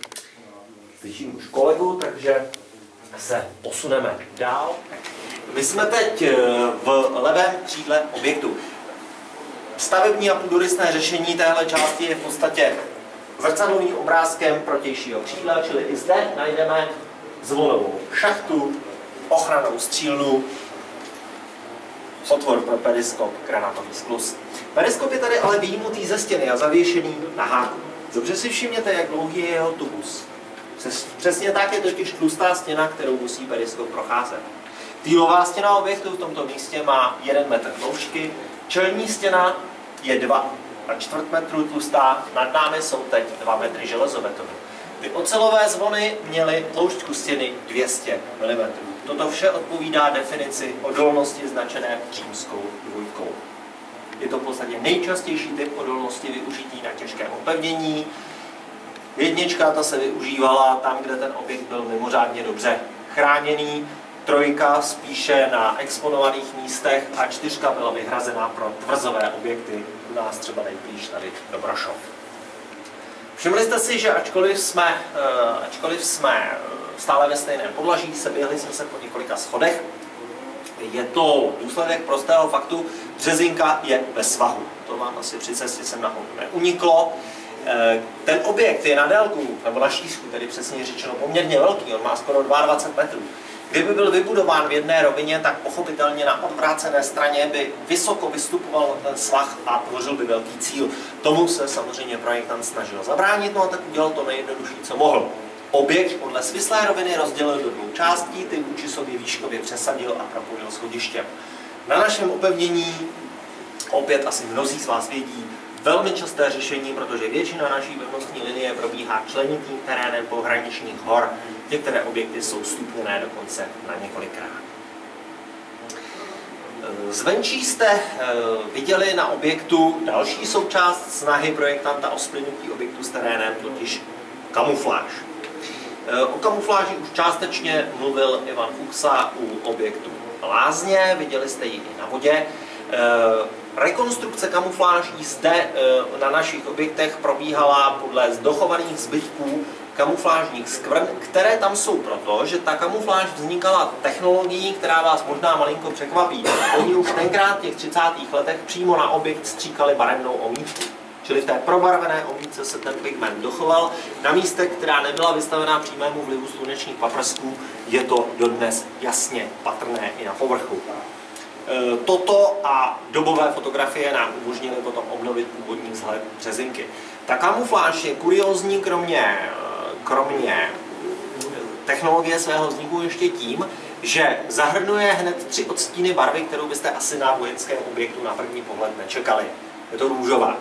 Slyším už kolegu, takže se posuneme dál. My jsme teď v levém křídle objektu. Stavební a půdorysné řešení téhle části je v podstatě zrcadlovým obrázkem protějšího křídla, čili i zde najdeme zvonovou šachtu, ochrannou střílnu, otvor pro periskop, granátový skluz. Periskop je tady ale vyjmutý ze stěny a zavěšený na háku. Dobře si všimněte, jak dlouhý je jeho tubus. Přesně tak je totiž tlustá stěna, kterou musí periskop procházet. Týlová stěna objektu v tomto místě má jeden metr dloužky, čelní stěna je dva a čtvrt metru tlustá, nad námi jsou teď dva metry železobetonu. Ty ocelové zvony měly dloužku stěny dvě stě milimetrů. Toto vše odpovídá definici odolnosti značené římskou dvojkou. Je to v podstatě nejčastější typ odolnosti využitý na těžkém opevnění. Jednička ta se využívala tam, kde ten objekt byl mimořádně dobře chráněný, trojka spíše na exponovaných místech a čtyřka byla vyhrazená pro tvrzové objekty, u nás třeba nejblíž tady do Brašov. Všimli jste si, že ačkoliv jsme, ačkoliv jsme stále ve stejném podlaží, seběhli jsme se po několika schodech, je to důsledek prostého faktu, březinka je ve svahu. To vám asi při cestě sem nahoru neuniklo. Ten objekt je na délku, nebo na šířku, tedy přesně řečeno poměrně velký, on má skoro dvacet dva metrů. Kdyby byl vybudován v jedné rovině, tak pochopitelně na odvrácené straně by vysoko vystupoval ten svah a tvořil by velký cíl. Tomu se samozřejmě projektant snažil zabránit, no a tak udělal to nejjednodušší, co mohl. Objekt podle svislé roviny rozdělil do dvou částí, ty vůči sobě výškově přesadil a propojil schodištěm. Na našem opevnění, opět asi mnozí z vás vědí, velmi časté řešení, protože většina naší pevnostní linie probíhá členitým terénem pohraničních hor. Některé objekty jsou stupněné dokonce na několikrát. Zvenčí jste viděli na objektu další součást snahy projektanta o splynutí objektu s terénem, totiž kamufláž. O kamufláži už částečně mluvil Ivan Fuchsa u objektu Lázně, viděli jste ji i na vodě. Rekonstrukce kamufláží zde na našich objektech probíhala podle dochovaných zbytků kamuflážních skvrn, které tam jsou proto, že ta kamufláž vznikala technologií, která vás možná malinko překvapí. Oni už tenkrát v těch třicátých letech přímo na objekt stříkali barevnou omítku. Čili v té probarvené omítce se ten pigment dochoval. Na místech, která nebyla vystavená přímému vlivu slunečních paprsků, je to dodnes jasně patrné i na povrchu. Toto a dobové fotografie nám umožnily potom obnovit původní vzhled březinky. Ta kamufláž je kuriózní kromě, kromě technologie svého vzniku ještě tím, že zahrnuje hned tři odstíny barvy, kterou byste asi na vojenském objektu na první pohled nečekali. Je to růžová.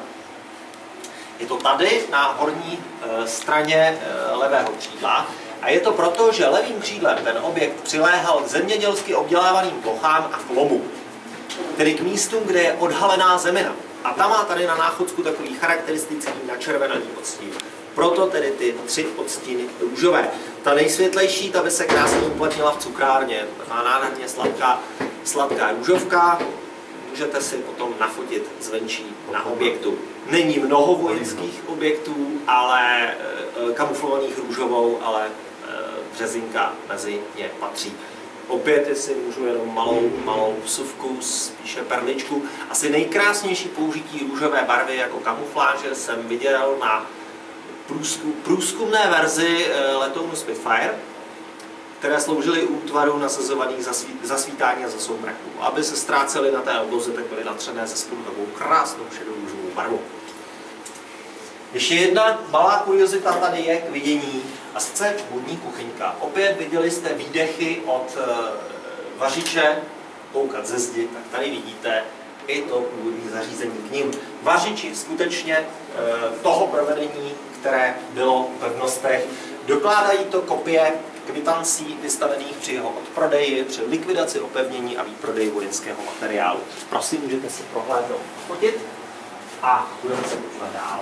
Je to tady na horní straně levého křídla a je to proto, že levým křídlem ten objekt přiléhal k zemědělsky obdělávaným plochám a k lomu, tedy k místům, kde je odhalená zemina. A ta má tady na náchodsku takový charakteristický načervenaný odstín. Proto tedy ty tři odstíny růžové. Ta nejsvětlejší, ta by se krásně uplatnila v cukrárně. Má nádherně sladká, sladká růžovka. Můžete si potom nafotit zvenčí na objektu. Není mnoho vojenských objektů, ale e, kamuflovaných růžovou, ale e, březinka mezi ně patří. Opět, jestli můžu jenom malou, malou vsuvku, spíše perličku. Asi nejkrásnější použití růžové barvy jako kamufláže jsem viděl na průzkum, průzkumné verzi letounu Spitfire, které sloužily útvarů nasazovaných za, svít, za svítání a za soumraku. Aby se ztrácely na té obloze, tak byly natřené ze spodu takovou krásnou šedou růžovou barvu. Ještě jedna malá kuriozita tady je k vidění, a sice vodní kuchyňka. Opět viděli jste výdechy od e, vařiče, koukat ze zdi, tak tady vidíte i to původní zařízení k nim. Vařiči skutečně e, toho provedení, které bylo v pevnostech, dokládají to kopie kvitancí vystavených při jeho odprodeji, při likvidaci opevnění a výprodeji vojenského materiálu. Prosím, můžete si prohlédnout, fotit a budeme se podívat dál.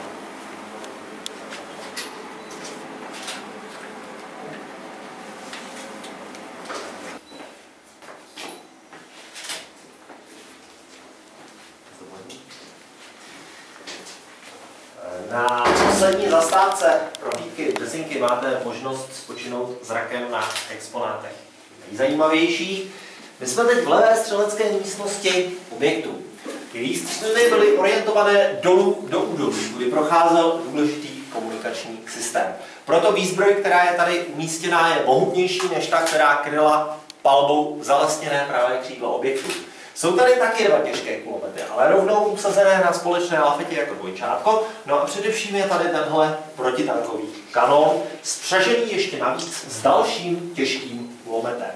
Na poslední zastávce prohlídky březinky máte možnost spočinout zrakem na exponátech nejzajímavějších. My jsme teď v levé střelecké místnosti objektu. Její střely byly orientované dolů do údolí, kudy procházel důležitý komunikační systém. Proto výzbroj, která je tady umístěná, je mohutnější než ta, která kryla palbou zalesněné pravé křídlo objektu. Jsou tady taky dva těžké kulomety, ale rovnou usazené na společné lafetě jako dvojčátko. No a především je tady tenhle protitankový kanon, spřažený ještě navíc s dalším těžkým kulometem.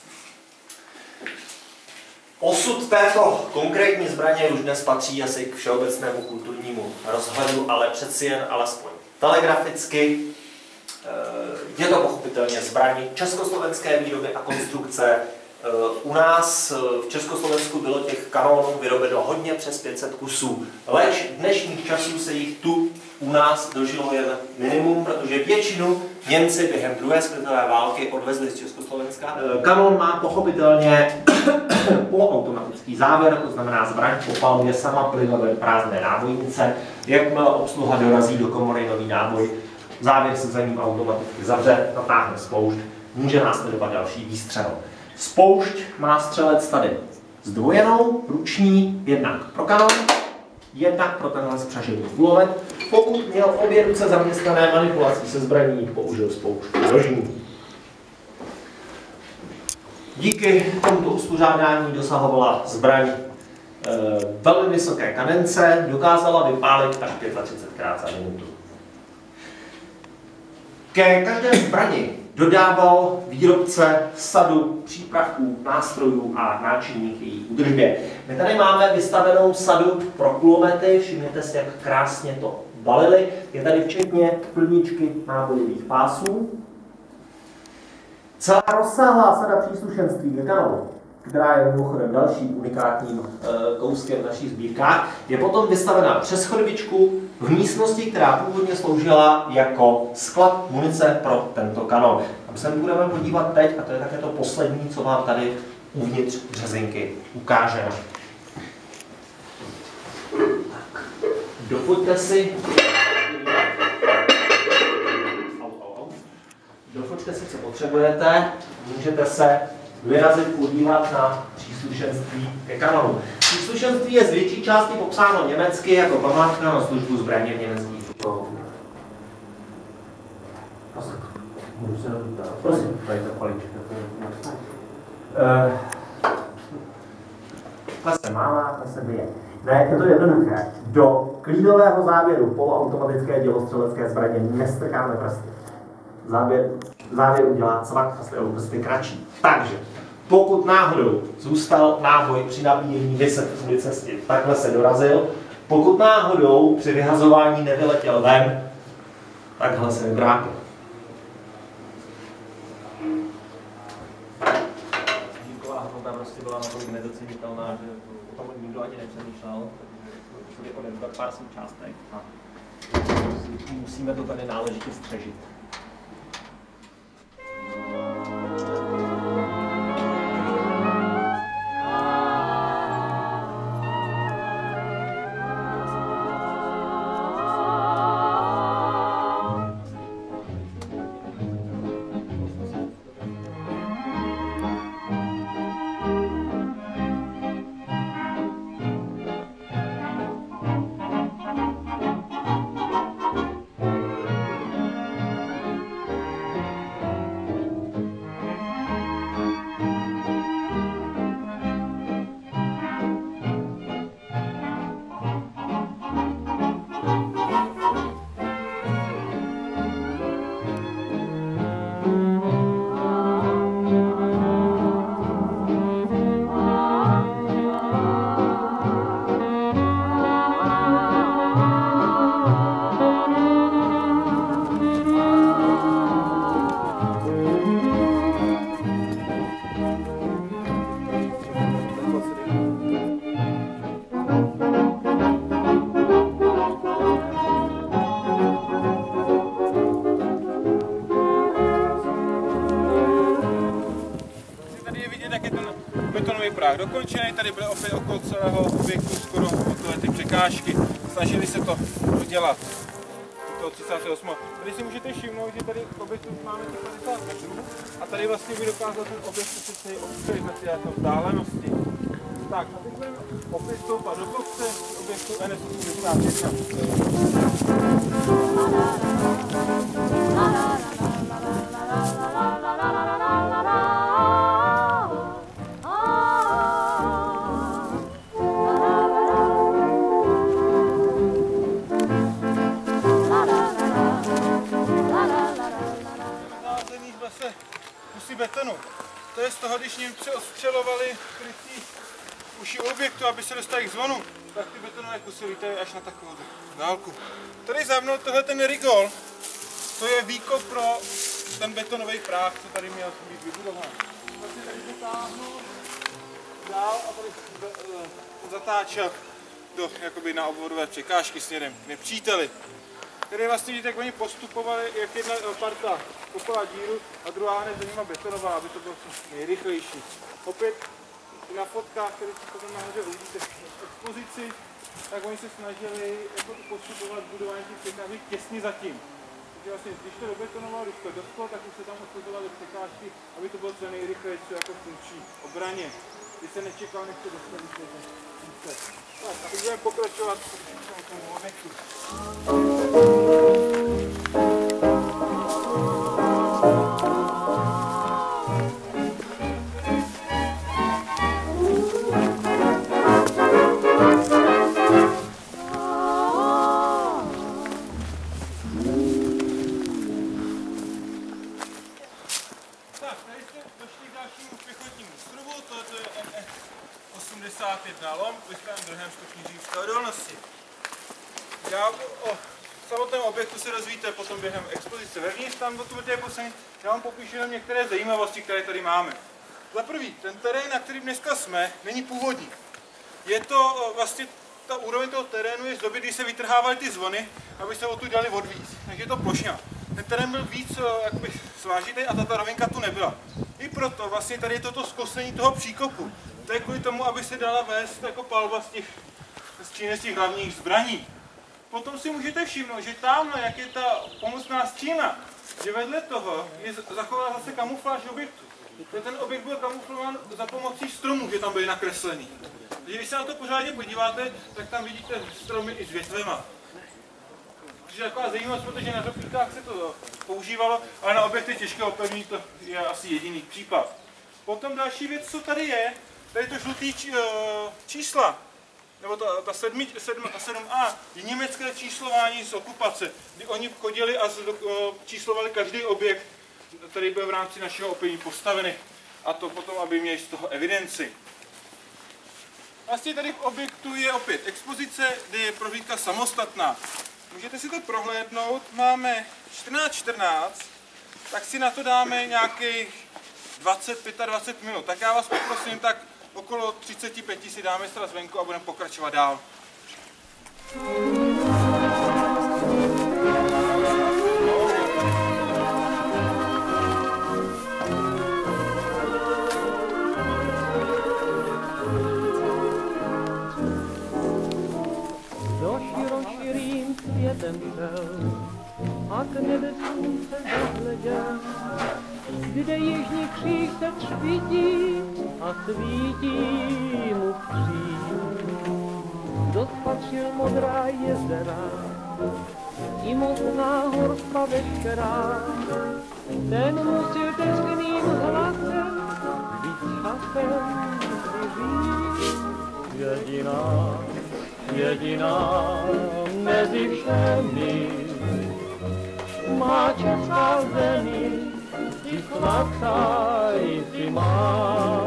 Osud této konkrétní zbraně už dnes patří asi k všeobecnému kulturnímu rozhledu, ale přeci jen alespoň telegraficky. Je to pochopitelně zbraní československé výroby a konstrukce. U nás v Československu bylo těch kanónů vyrobeno hodně přes pět set kusů, leč v dnešních časů se jich tu u nás dožilo jen minimum, protože většinu Němci během druhé světové války odvezli z Československa. Kanón má pochopitelně poloautomatický závěr, to znamená zbraň po palbě sama plyne ve prázdné nábojnice. Jakmile obsluha dorazí do komory nový náboj, závěr se za ním automaticky zavře, natáhne spoušť, může následovat další výstřel. Spoušť má střelec tady zdvojenou, ruční, jednak pro kanon, jednak pro tenhle spřažený kulomet. Pokud měl obě ruce zaměstnané manipulací se zbraní, použil spoušť nožní. Díky tomuto uspořádání dosahovala zbraň e, velmi vysoké kadence, dokázala vypálit až třicet pět krát za minutu. Ke každé zbrani dodával výrobce sadu přípravků, nástrojů a náčiní k její údržbě. My tady máme vystavenou sadu pro kulomety, všimněte si, jak krásně to balili. Je tady včetně plničky nábojových pásů. Celá rozsáhlá sada příslušenství ke kanonu, která je mimochodem dalším unikátním e, kouskem v našich sbírkách, je potom vystavená přes chodbičku v místnosti, která původně sloužila jako sklad munice pro tento kanon. Tam se budeme podívat teď, a to je také to poslední, co vám tady uvnitř březinky ukážeme. Dofoťte si, au, au, au. Dofoťte si, co potřebujete, můžete se vyrazit podívat na příslušenství ke kanonu. Příslušenství je z větší části popsáno německy jako památka na službu zbraně v německých rukou. Prosím, tady to palička. Klase malá, klase dvě. Ne, je to jednoduché. Do klínového závěru poloautomatické dělostřelecké zbraně nestrkáme prsty. Závěr, závěr udělá cvak a jste o prsty kratší. Takže, pokud náhodou zůstal náboj při nabíjení vyset kvůli cestě, takhle se dorazil. Pokud náhodou při vyhazování nevyletěl ven, takhle se vybrátil. Dílková hodnota prostě byla natolik nedocenitelná, že o tom nikdo ani nepřemýšlel. Takže šlo odevzdat pár součástek a musíme to tady náležitě střežit. Dokončený, tady byly opět okolo celého objektu skoro takové ty překážky. Snažili se to udělat do třicátého osmého Tady si můžete všimnout, že tady v objektu máme těch padesát metrů a tady vlastně by dokázal ten objekt si obstřelit na této vzdálenosti. Tak a teď budeme opět stoupat do kopce objektu N S osmdesát jedna. Betonu. To je z toho, když Němci odstřelovali krytí uši objektu, aby se dostali k zvonu, tak ty betonové kusy lítají až na takovou dálku. Tady za mnou tohle ten rigol, to je výkop pro ten betonový práh, co tady měl být vybudován. Vlastně tady zatáhnu dál a tady zatáčel do, jakoby na obvodové překážky směrem k nepříteli. Tady vlastně vidíte, jak oni postupovali, jak jedna parta kopala díru a druhá hned za nima betonová, aby to bylo nejrychlejší. Opět na fotkách, které si potom nahoře uvidíte v expozici, tak oni se snažili jako postupovat budování těch překážek těsně zatím. Takže vlastně, když to dobetonovalo, když to dosplo, tak už se tam odsuzovaly překážky, aby to bylo co nejrychlejší jako funkční obraně. Když se nečekal, než to dostali do konce. Tak, a teď budeme pokračovat v tomu objektu. osmdesát jedna lom, v druhém stupni římské odolnosti. Já o samotném objektu se dozvíte potom během expozice vevnitř, tam do toho je poslední. Já vám popíšu jenom některé zajímavosti, které tady máme. Za prvý, ten terén, na kterým dneska jsme, není původní. Je to vlastně, ta úroveň toho terénu je z doby, kdy se vytrhávaly ty zvony, aby se odtud dali odvíz. Takže je to plošina. Ten terén byl víc jakoby svážitý a ta rovinka tu nebyla. I proto vlastně tady je toto zkosení toho příkopu. To je kvůli tomu, aby se dala vést jako palba z těch z těch hlavních zbraní. potom si můžete všimnout, že tamhle, jak je ta pomocná stína, že vedle toho je zachovala zase kamufláž objektu. Ten objekt byl kamuflován za pomocí stromů, že tam byly nakreslený. Takže když se na to pořádně podíváte, tak tam vidíte stromy i s větvema. Což je taková zajímavost, protože na řopíkách se to používalo, ale na objekty těžkého opevnění to je asi jediný případ. Potom další věc, co tady je, tady to žlutý či, čísla, nebo ta, ta, sedmi, sedm, ta sedm A, je německé číslování z okupace, kdy oni chodili a číslovali každý objekt, který byl v rámci našeho opevnění postavený. A to potom, aby měli z toho evidenci. Vlastně tady v objektu je opět expozice, kde je prohlídka samostatná. Můžete si to prohlédnout, máme čtrnáct čtrnáct, tak si na to dáme nějakých dvacet dvacet pět minut. Tak já vás poprosím, tak okolo třicet pět si dáme sraz venku a budeme pokračovat dál. Světem šel a k nebesům se zahleděl, kde jižní kříž se třpítí a svítí mu kříž. Dospatřil modrá jezera i mocná horstva veškerá, ten musil deskným hlasem víc časem vyžít. Jediná Jediná mezi všemi má česká zemi, i sladká, i zima.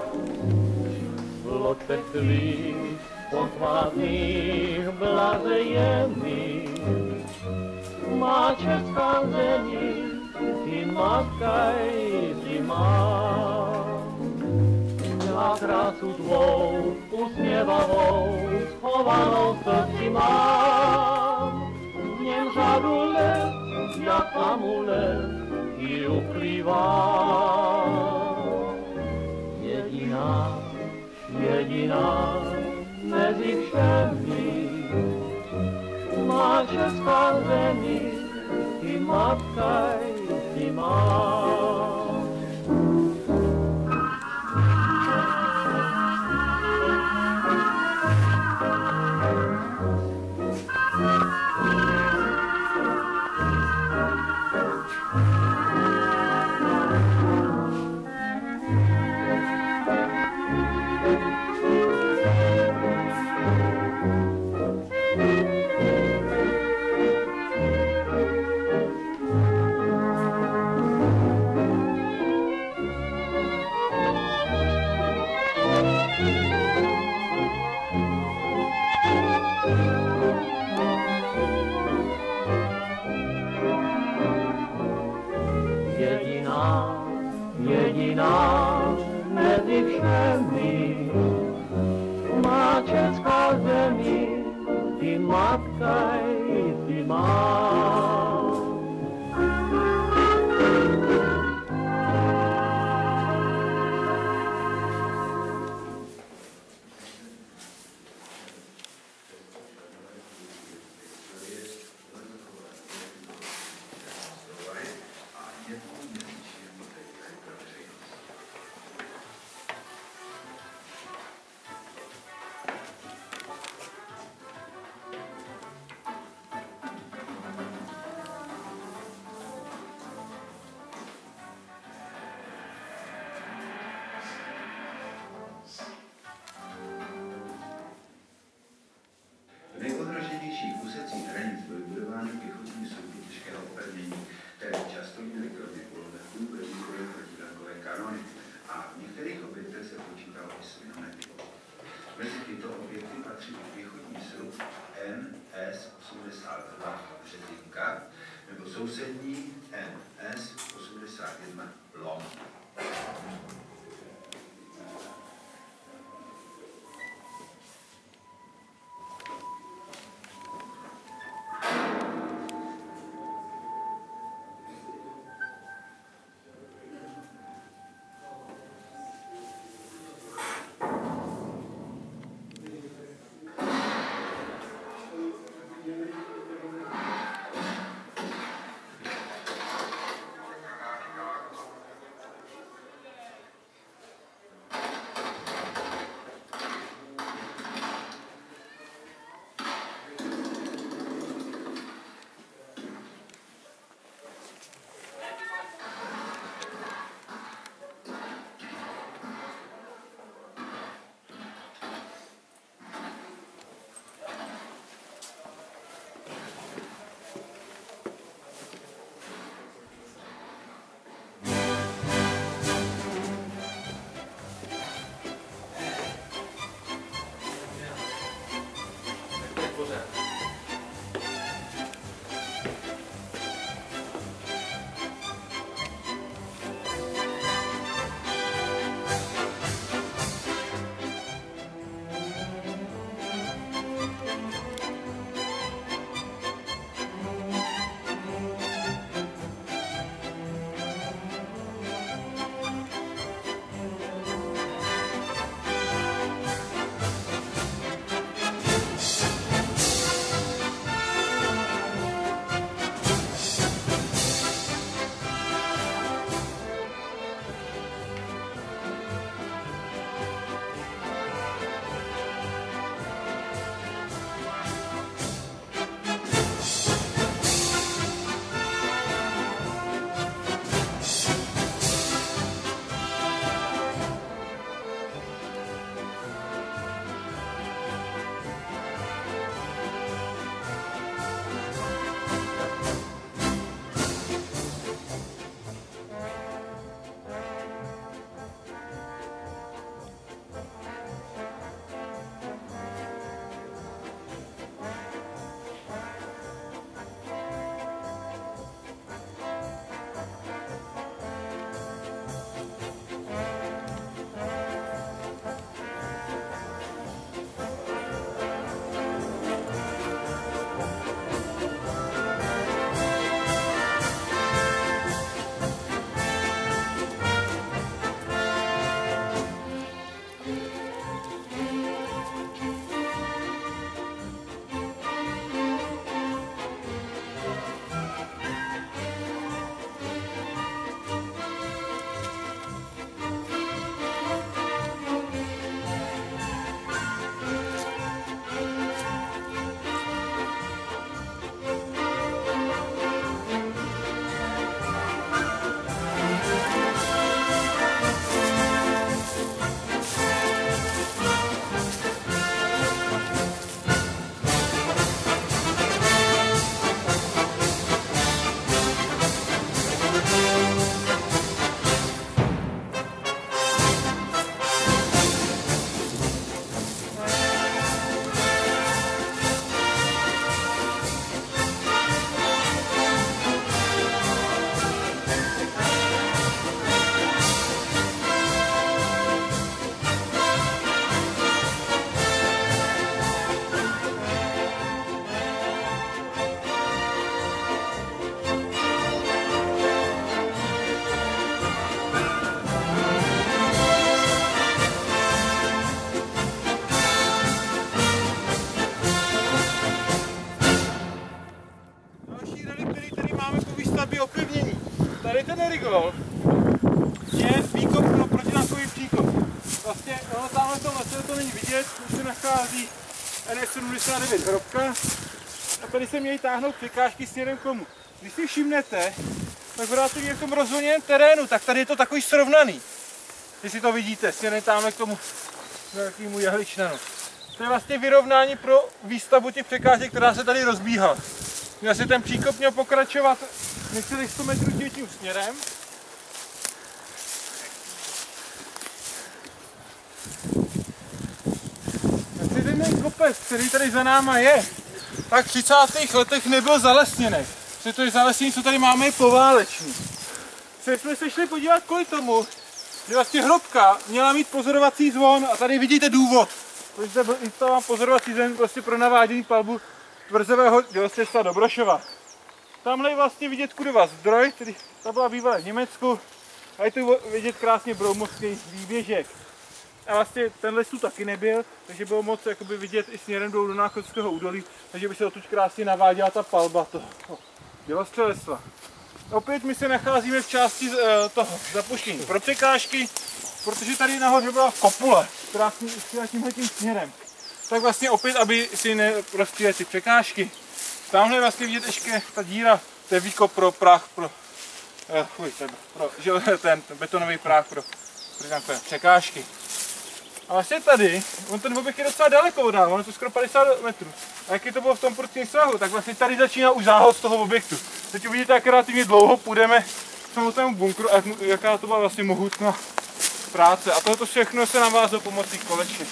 V lotech tvých posvátných blaze je mi, má česká zemi, i matka, i zima. Na krásu tvou usměvavou schovanou srdci mám, v něm řadu let, jak amulet, ji ukrývám. Jediná, jediná mezi všemi má česká zemi, i matka, i zima. sousední N S osmdesát jedna Lom. úkol je výkop pro protitankový příkop. Vlastně ono tamhle v tom lese to není vidět, už se nachází N S sedmdesát devět hrobka a tady se mějí táhnout překážky směrem k tomu. Když si všimnete, tak vrátilně v tom rozvolněném terénu, tak tady je to takový srovnaný. Jestli to vidíte, směrem tamhle k tomu velkému jehličnanu. To je vlastně vyrovnání pro výstavbu těch překážek, která se tady rozbíhala. Měl se ten příkop měl pokračovat několik sto metrů tím směrem. A ten kopec, který tady za náma je, tak v třicátých letech nebyl zalesněný. To je zalesnění, co tady máme, je poválečný. Se jsme se šli podívat kvůli tomu, že vlastně hrobka měla mít pozorovací zvon a tady vidíte důvod. Proč zde byl instalován pozorovací zvon prostě pro navádění palbu tvrzového dělostřelstva do Brošova. Tamhle je vlastně vidět Kudova zdroj, který ta byla bývalá v Německu. A je tu vidět krásně broumovský výběžek. A vlastně tenhle tu taky nebyl, takže bylo moc jakoby vidět i směrem dolů do Náchodského údolí, takže by se odtud krásně naváděla ta palba toho dělostřelectva. Opět my se nacházíme v části toho zapuštění pro překážky, protože tady nahoře byla kopule, která šla tímhle tím směrem. Tak vlastně opět, aby si neprostřeli ty překážky. Tamhle vlastně vidět ještě ta díra, to je výkop pro práh, pro, uh, pro že, ten betonový práh pro, pro takové překážky. A vlastně tady, on ten objekt je docela daleko od nás, on je to skoro padesát metrů. A jak je to bylo v tom prudkém svahu, tak vlastně tady začíná už záhod z toho objektu. Teď uvidíte, jak relativně dlouho půjdeme k samotnému bunkru a jaká to byla vlastně mohutná práce. A tohle všechno se navázalo pomocí koleček.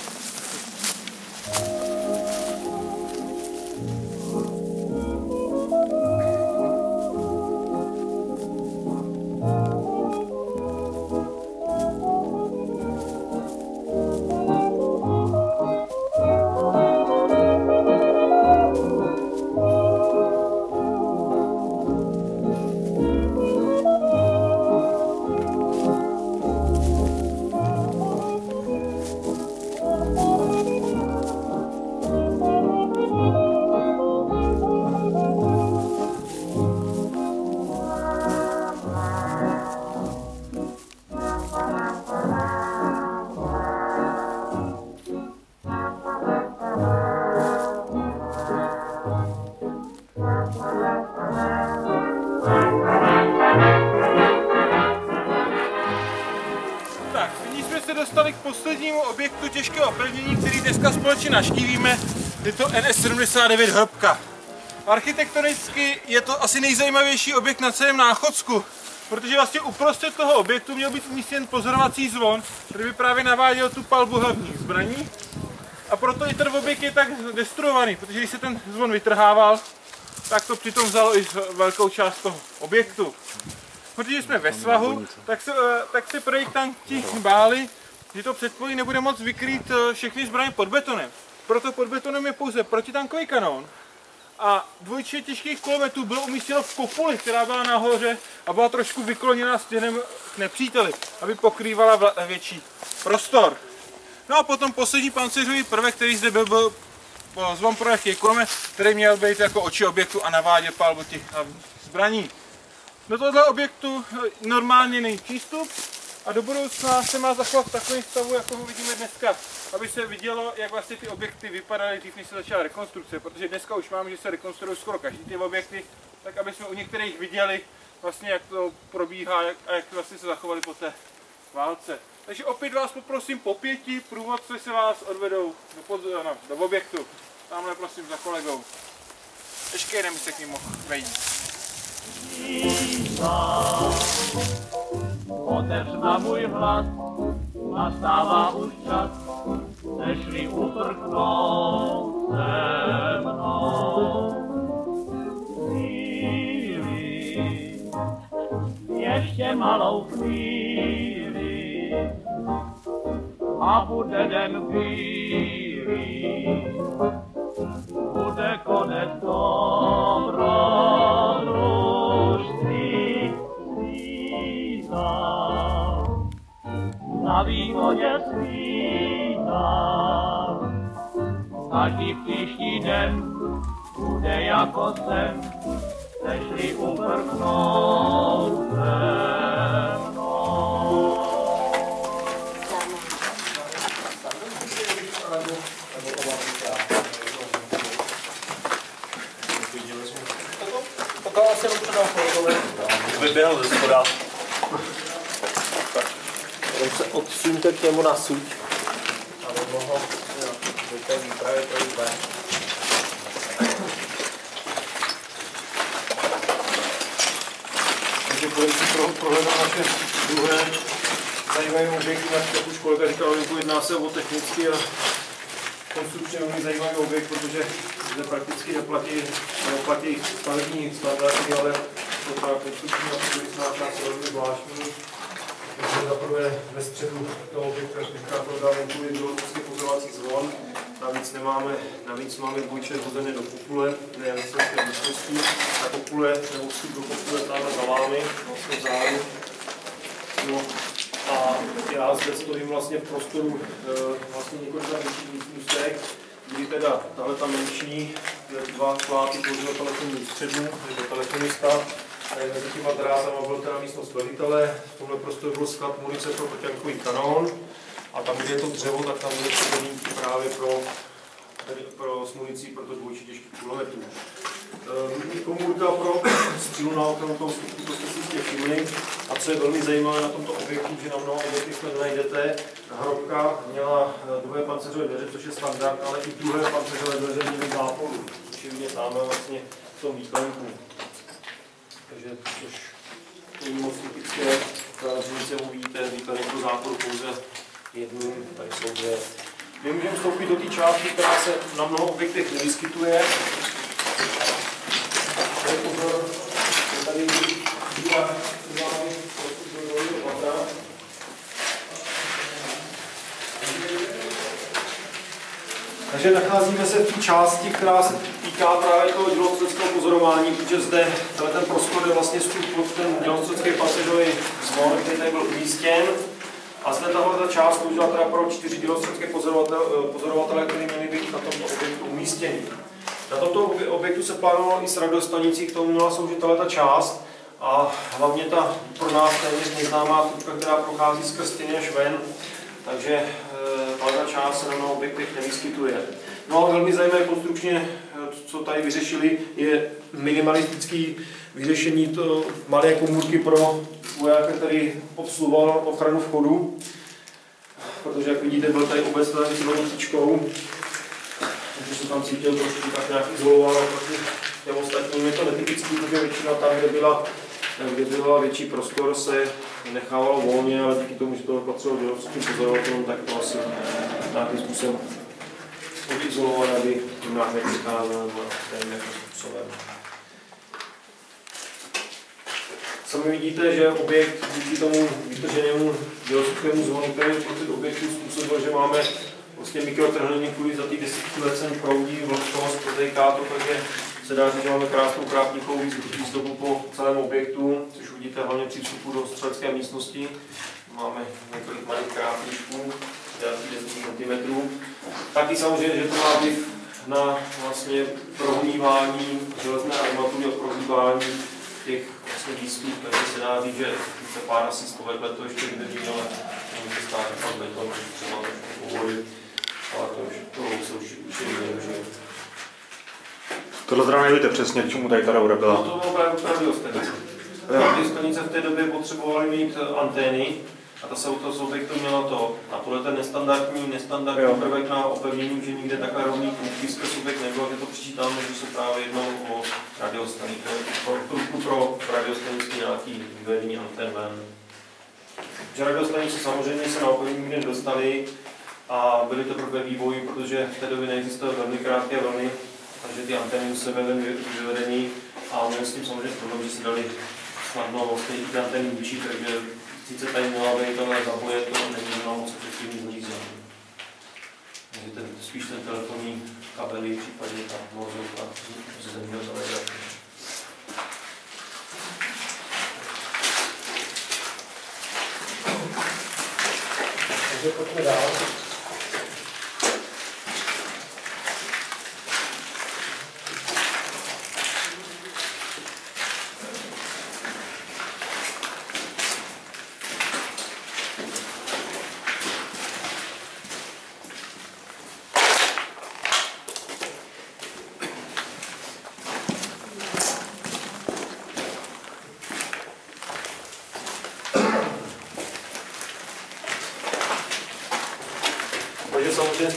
Dostali k poslednímu objektu těžkého opevnění, který dneska společně navštívíme, je to N S sedmdesát devět hrobka. Architektonicky je to asi nejzajímavější objekt na celém Náchodsku, protože vlastně uprostřed toho objektu měl být umístěn pozorovací zvon, který by právě naváděl tu palbu hlavních zbraní. A proto i ten objekt je tak destruovaný, protože když se ten zvon vytrhával, tak to přitom vzalo i velkou část toho objektu. Protože jsme ve svahu, tak se, tak se projektanti báli, že to předpojí nebude moc vykrýt všechny zbraně pod betonem. Proto pod betonem je pouze protitankový kanón a dvojče těžkých kulometů bylo umístěno v kopuli, která byla nahoře a byla trošku vykloněná směrem k nepříteli, aby pokrývala větší prostor. No a potom poslední pancéřový prvek, který zde byl, byl zvon pro jaký kulomet, který měl být jako oči objektu a navádět palbu těch zbraní. Do tohoto objektu normálně není přístup a do budoucna se má zachovat v takovém stavu, jako ho vidíme dneska, aby se vidělo, jak vlastně ty objekty vypadaly dřív, než se začala rekonstrukce, protože dneska už máme, že se rekonstruují skoro každý ty objekty, tak aby jsme u některých viděli vlastně, jak to probíhá jak, a jak vlastně se zachovali po té válce. Takže opět vás poprosím po pěti, průvodci se vás odvedou do, pod, no, do objektu. Tamhle prosím za kolegou. Ještě jeden by se k ním mohl vejít. Otevř na můj hlas, nastává už čas, nešli uprchnout se mnou. Chvíli, ještě malou chvíli, a bude den bílý, bude konec dobrodružství svítá. Na východě svítá, každý příští den bude jako sen, nešli uprchnout se Vyběhl ze spoda. Jenom se odsuňte k němu na suť. Aby mohl do té výpravy projít ven. Takže budeme si prohledat naše druhé zajímavé objekty, jak už kolega říkal, jedná se o technický a konstrukčně velmi zajímavý objekt, protože zde prakticky neplatí, neplatí stavební standardy, ale to ta konstrukční a přírodická část je velmi zvláštní. Takže zaprvé ve středu toho objektu prodáváme biologický pozorovací zvon. Navíc nemáme, navíc máme dvojčet hozené do kopule, ne jen výsledky místností. Ta kopule, nebo vstup do kopule táhle za vámi, vlastně vzadu. No, a já zde stojím vlastně v prostoru e, vlastně několika menších místnostech, kdy teda tahle ta menší, dva kláty použil telefonní středu, nebo telefonista. Mezi těma drázama byl teda místnost velitele, v tomhle prostoru byl sklad munice pro protitankový kanón a tam, kde je to dřevo, tak tam bude připomínky právě pro, pro s municí pro to dvojčí těžkých kulometů. E, komůrka pro střílu na ochranu toho vstupu, to jste si jistě všimli. A co je velmi zajímavé na tomto objektu, že na mnoho objektech to nenajdete, hrobka měla druhé pancéřové dveře, což je standard, ale i druhé pancéřové dveře měly záporu, což je vidět tamhle vlastně v tom výklenku. Takže což není moc typické, když uvidíte výkladem pro záporu pouze jednu, tady jsou dvě. My můžeme vstoupit do té části, která se na mnoho objektech nevyskytuje. Tady pozor, tady bývá Takže nacházíme se v té části, která se týká právě toho dělostřeleckého pozorování, protože zde ten prostor je vlastně vstup pod ten dělostřelecký pancéřový zvon, který tady byl umístěn. A zde tahle část sloužila teda pro čtyři dělostřelecké pozorovatele, které měly být na tomto objektu umístěni. Na tomto objektu se plánovalo i s radiostanicí, k tomu měla sloužit tato část. A hlavně ta pro nás téměř neznámá trubka, která prochází skrz stěny až ven. Takže e, tato část se na mnoho objektech nevyskytuje. No a velmi zajímavé konstrukčně, co tady vyřešili, je minimalistické vyřešení to malé komůrky pro vojáka, který obsluhoval ochranu vchodu. Protože jak vidíte, byl tady obecný silnou příčkou. Takže se tam cítil trošku tak nějak izoloval proti těm ostatním. Je to netypický, protože většina tam, kde byla kde byl větší prostor, se nechávalo volně, ale díky tomu, že to patřilo dělovským pozorovatelům, tak to asi nějakým způsobem odizolovat, aby tím nás nepřicházelo nebo stejným způsobem. Sami vidíte, že objekt díky tomu vytrženému dělovskému zvonu, který procent objektu způsobil, že máme vlastně mikrotrhliny, kvůli za těch desítky let sem proudí vlhkost, protéká to, takže se dá říct, že máme krásnou krátníkovou výzdobu po celém objektu, což uvidíte hlavně při vstupu do střelecké místnosti. Máme několik malých krátníčků, délky deset centimetrů. Taky samozřejmě, že to má vliv na vlastně prohmívání železné armatury a prohmívání těch vlastně výstupů, takže se dá říct, že se pár asi stovek let to ještě vydrží, ale nemůže stát pak beton, třeba povolit, ale to už, to se už určitě nevyužije. Tohle teda nevíte přesně, k čemu tady ta roura byla? No to bylo právě radiostanice. Radiostanice v té době potřebovaly mít antény a ta se u toho z objektu měla to. A tohle ten nestandardní, nestandardní jo. prvek na opevnění, že nikde takhle rovný průbky skrz objekt nebylo, že to přičítáme, že se právě jednou o radiostanice, pro, pro, pro radiostanice nějaký vyvedení antén ven. Že radiostanice samozřejmě se na opevnění nikdy nedostali a byly to pro vývoj, protože v té době neexistovaly velmi krátké vlny. Takže ty antény u sebe vyvedení a měli s tím samozřejmě problém, že si dali snadno vlastně i ty antény ničit, takže sice tady měla být, ale zaboje to není moc efektivní zařízení. Takže ten, spíš ten telefonní kabely, případně ta vozovka ze země telegrafu. Takže pojďme dál.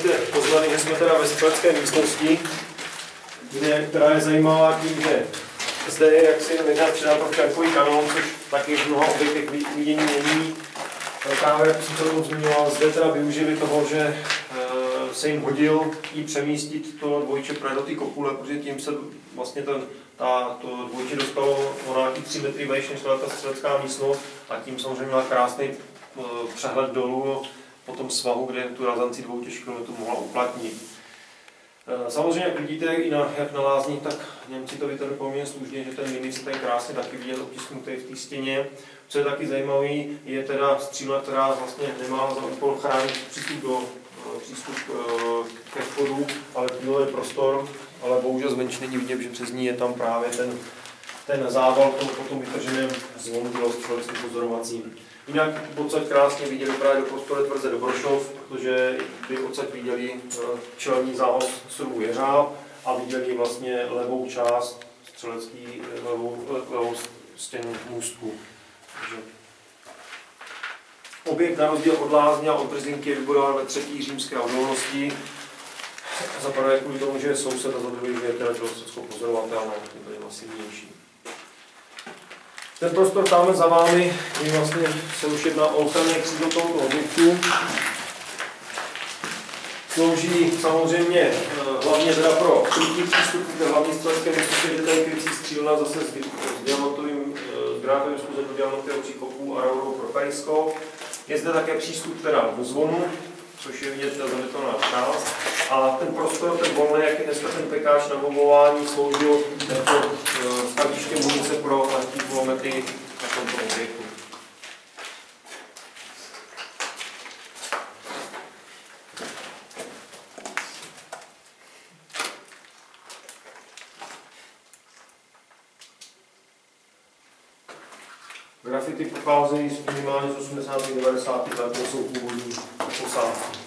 musíte poznat, že jsme teda ve střelecké místnosti, kde, která je zajímavá tím, že zde je jaksi předátor čárkový kanón, což taky v mnoha objektech vidění není. Právě, jak jsem se tomu zmiňoval, zde teda využili toho, že se jim hodil jí přemístit to dvojče právě do té kopule, protože tím se vlastně ten, ta, to dvojče dostalo o nějaký tři metry vejš než ta střelecká místnost a tím samozřejmě měla krásný přehled dolů po tom svahu, kde tu razanci dvou těžkých kilometrů mohla uplatnit. Samozřejmě, jak vidíte, i na, jak na lázních, tak Němci to vytvořili poměrně slušně, že ten minic je tady krásně taky vidět otisknutý v té stěně. Co je taky zajímavý, je teda stříle, která vlastně nemá za úkol chránit přístup do přístup ke vchodu, ale je prostor, ale bohužel zvenčí není vidět, že přes ní je tam právě ten, ten zával po tom vytrženém zvonu bylo střeleckým pozorovacím. Jinak odsaď krásně viděli právě do prostoru tvrze Dobrošov, protože by odsaď viděli čelní zához srubů Jeřáb a viděli vlastně levou část střelecký, levou, levou stěnu můstku. Takže objekt na rozdíl od lázně a od brzinky je vybudován ve třetí římské odolnosti. Za prvé kvůli tomu, že je soused a za druhé, že je teda tělostřecko pozorovatelné, to je masivnější. Ten prostor tamhle za vámi, kdy vlastně se už jedná o ochranné křídlo tohoto objektu. Slouží samozřejmě hlavně teda pro krytí přístupu k hlavní střelecké místnosti, kde tady krycí střílna zase s, s diamantovým, s drátovým způsobem do diamantového příkopu a raudou pro periskop. Je zde také přístup teda do zvonu, což je vidět ta zabetonná část. A ten prostor, ten volný, jak je dneska ten pekáč na bombování, sloužil jako skladiště munice pro lehký kulomety na tomto objektu. Grafity pocházejí z minimálně z osmdesátých devadesátých let, to jsou původní posádky.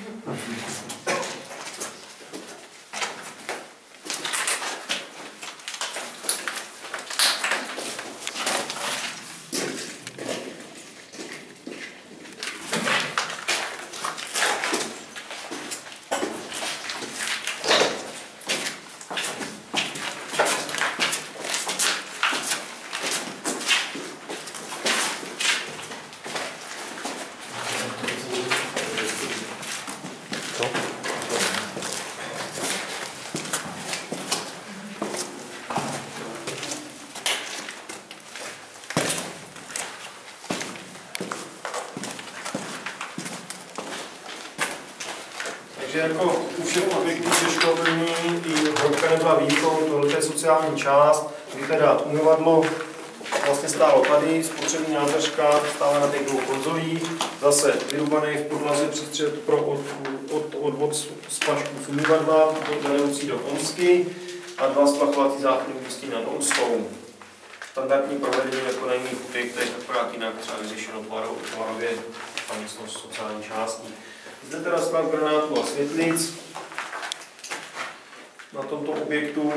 Takže jako u všech objektů přeškolení i Rouka nebyla výjimkou, tohle je sociální část, kdy teda umyvadlo vlastně stálo tady, spotřební nádržka stála na těch dvou konzolích, zase vyrubaný v podlaze přístřed pro od, od, odvod splašků z umyvadla, vedoucí do pomsky a dva splachovací záchody umístí nad pomskou. Standardní provedení jako na jiných objektech, akorát jinak třeba vyřešeno tvarově a místnost sociální částí. Zde teda sklad granátů a světlic na tomto objektu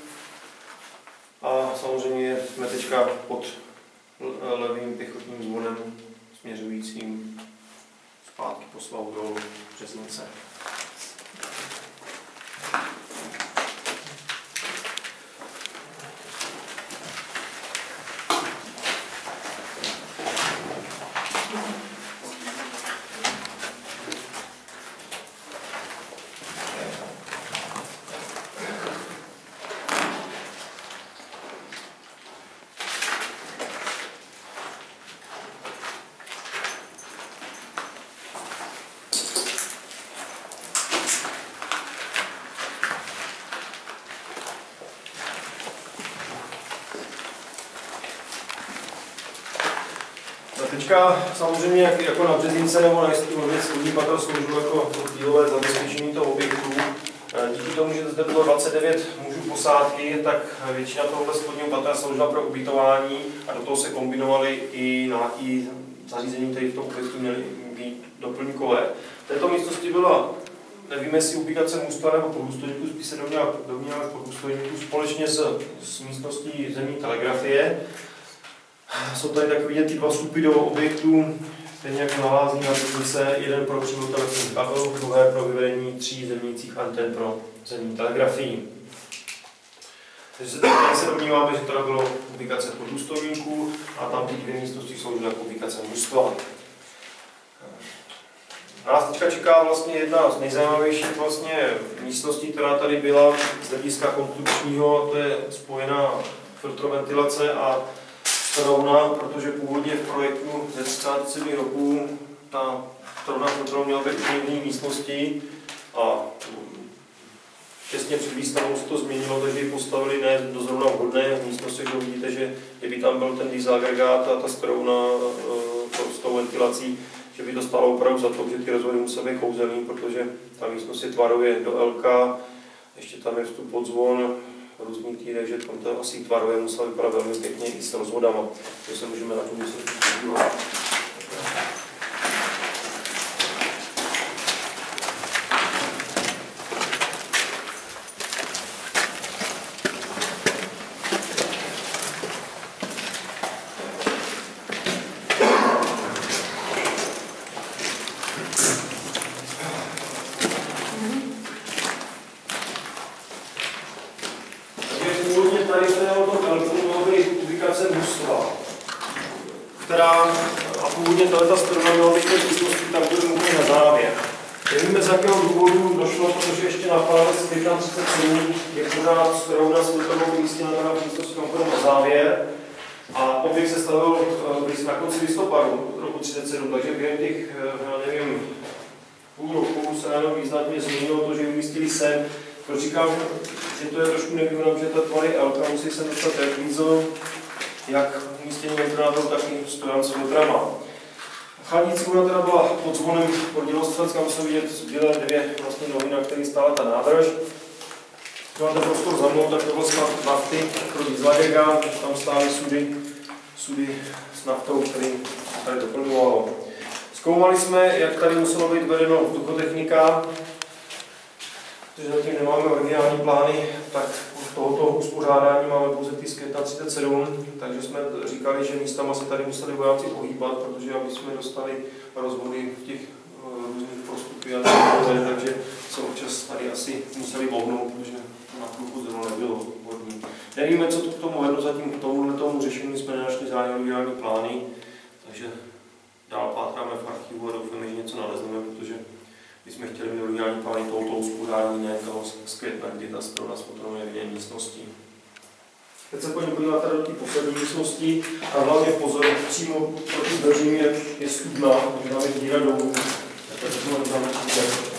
a samozřejmě jsme teďka pod levým pěchotním zvonem směřujícím zpátky po svahu dolů Březnice. Teďka samozřejmě jak, jako na Březnice nebo na jistý objekt spodní patro sloužilo jako dílové zabezpečení toho objektu. Díky tomu, že zde bylo dvacet devět mužů posádky, tak většina tohoto spodního patra sloužila pro ubytování a do toho se kombinovaly i nějaké zařízení, které v tom objektu měly být doplňkové. V této místnosti byla, nevím jestli ubikace můstla nebo podůstojníků, spíš se domníváme podůstojníků společně s, s místností zemní telegrafie. Jsou tady tak vidět ty dva vstupy do objektu, Stejně jako na lázní nabízí se jeden pro přímou telefonní kabel, druhé pro vyvedení tří zemnících anten pro zemní telegrafii. Takže tady se domníváme, že tady bylo ubikace poddůstojníků a tam ty dvě místnosti sloužily jako ubikace mužstva. Nás teďka čeká vlastně jedna z nejzajímavějších vlastně místností, která tady byla z hlediska konstrukčního, to je spojená filtroventilace a starovna, protože původně v projektu ze třicátých sedmi roků ta starovna filtrovna měla být v jiné místnosti a těsně před výstavou se to změnilo, takže ji postavili ne do zrovna vhodné místnosti, kde vidíte, že kdyby tam byl ten diesel agregát a ta starovna s tou ventilací, že by to stálo opravdu za to, že ty rozvody musely být kouzelný, protože ta místnost je tvarově do L K, ještě tam je vstup pod zvon, různý týdek, že tam to asi tvarově muselo vypadat velmi pěkně i s rozvodama, takže se můžeme na to myslet podívat. Která, a původně tato strana měla být v místnosti, tam bude úplně na závěr. Nevíme, z jakého důvodu došlo, protože ještě na pálec třicet sedm je pořád strana s filtrovou umístěna v místnosti tam na závěr. A objekt se stavil na konci listopadu roku třicet sedm, takže během těch, já nevím, půl roku se najednou významně změnilo to, že umístili sem. Proč říkám, že to je trošku nevýhodné, že ta tvary L K musí se dostat termízo, jak umístění ventilátorů, tak i stojan s filtrama. Chladící voda teda byla pod zvonem pod dělostřelec, kam se vidět zbylé dvě vlastně nohy, na kterých stála ta nádrž. Když máte prostor za mnou, tak to byl sklad nafty pro dieselagregát, tam stály sudy, sudy s naftou, který tady doplňovalo. Zkoumali jsme, jak tady muselo být vedeno vzduchotechnika, protože zatím nemáme originální plány, tak tohoto uspořádání máme pouze ty z května třicet sedm, takže jsme říkali, že místama se tady museli vojáci pohýbat, protože aby jsme dostali rozvody v těch uh, různých prostupy a tak, takže se občas tady asi museli bohnout, protože na kluku zrovna nebylo vhodný. Nevíme, co to k tomu vedlo, zatím k tomuhle tomu řešení jsme nenašli žádné originální plány, takže dál pátráme v archivu a doufáme, že něco nalezneme, protože my jsme chtěli mít originální plány tohoto uspořádání, ne toho z května, kdy ta strana s fotonou je v místnosti. Teď se pojďme podívat tady do té poslední místnosti a hlavně pozor, přímo proti zdržení je studna, tam je díra dolů. Takže to máme tam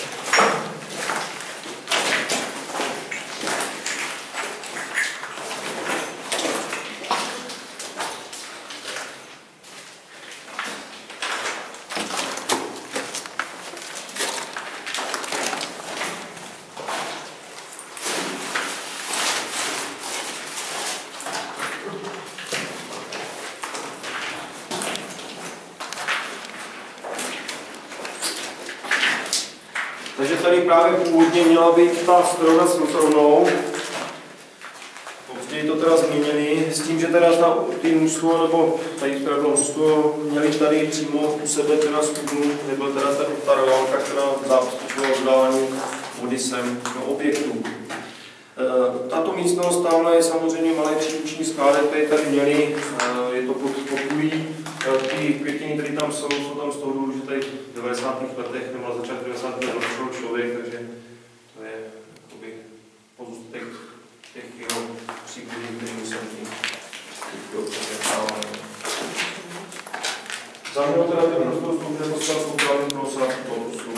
Takže tady právě původně měla být ta strana s filtrovnou. Později to teda změnili s tím, že teda ta, ty mužstvo, nebo tady teda bylo mužstvo, měli tady přímo u sebe teda studnu, nebyl teda ta rojalka, která zabezpečovala dodávání vody sem do objektů. Tato místnost, tamhle je samozřejmě malé příruční sklády, které tady měli, je to pod populí. Ty květiny, které tam jsou, jsou tam z toho důvodu, že tady v devadesátých letech nebo na začátku devadesátých let našel člověk, takže to je jakoby pozůstatek těch jeho příběhů, kteří museli tím za mnou teda ten prostor slouží jako stav pokladu pro sázku toho prostoru.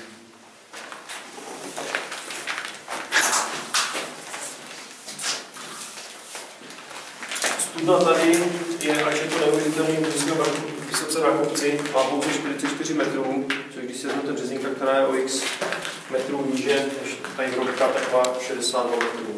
Studna tady je, až je to neuvěřitelný, protože jsme vysoce na kopci, má pouze čtyřicet čtyři metrů, což když si vezmete březinka, která je o x metrů níže, než tady hrobka, tak má šedesát dva metrů.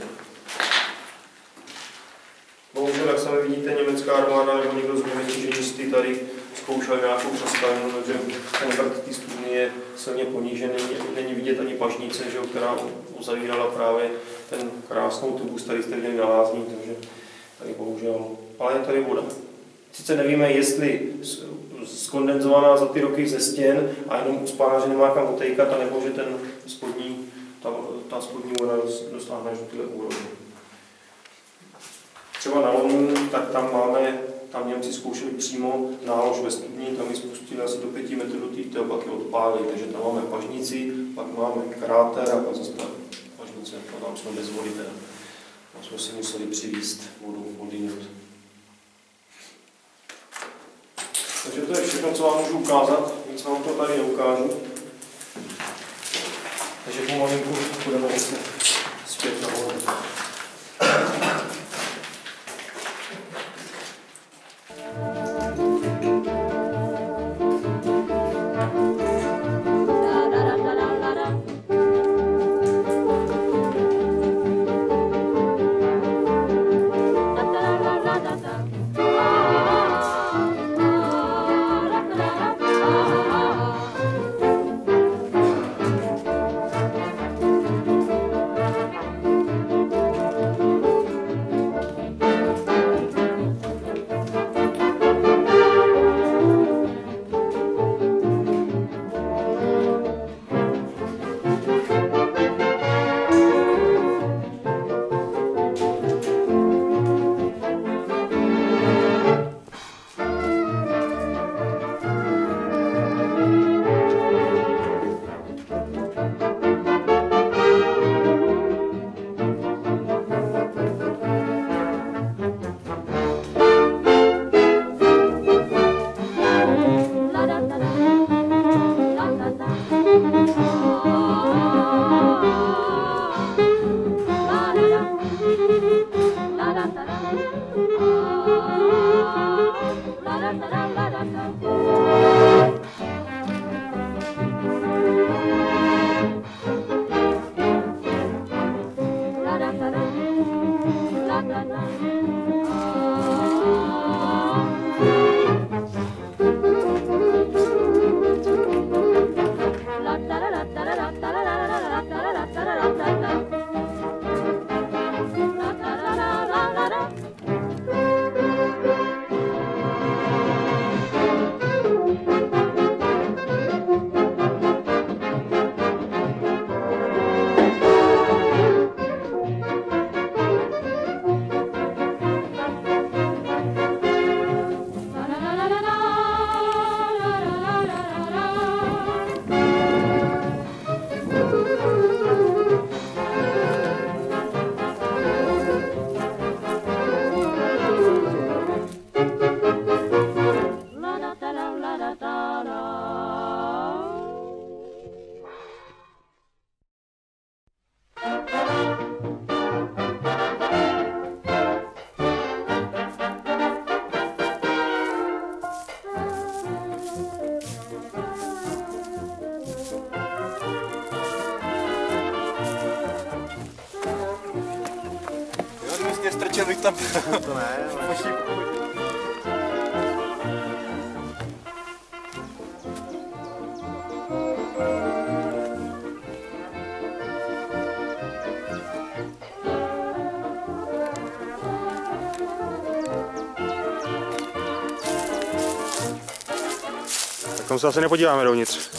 Bohužel, jak sami vidíte, německá armáda nebo někdo z německých ženisty tady zkoušel nějakou přestavinu, takže ten vrt té studny je silně ponížený, není vidět ani pažnice, že, která uzavírala právě ten krásnou tubus, který jste viděli na lázní, takže tady bohužel, ale je tady voda. Sice nevíme, jestli skondenzovaná za ty roky ze stěn a jenom ucpaná, že nemá kam otejkat, anebo že ten spodní, ta, ta spodní voda dostává až do tyhle úrovně. Třeba na Lonu, tak tam máme, tam Němci zkoušeli přímo nálož ve studni, tam ji spustili asi do pěti metrů do té té, pak je odpálili, takže tam máme pažnici, pak máme kráter a pak zase ta pažnice, a tam jsme bez vody teda. Tam jsme si museli přivízt vodu odinut. Takže to je všechno, co vám můžu ukázat, nic vám to tady neukážu. Takže pomalinku budeme zase zpět na vodu. Strčil bych tam. To ne, ale... Tak tam se asi nepodíváme dovnitř.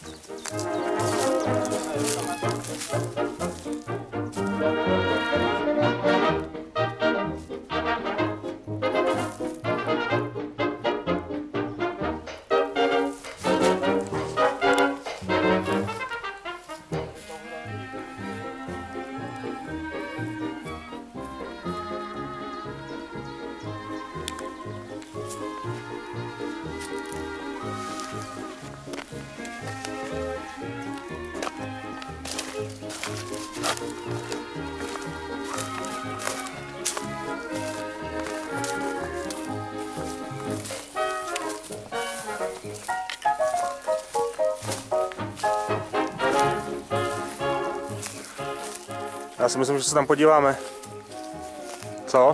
Já si myslím, že se tam podíváme. Co?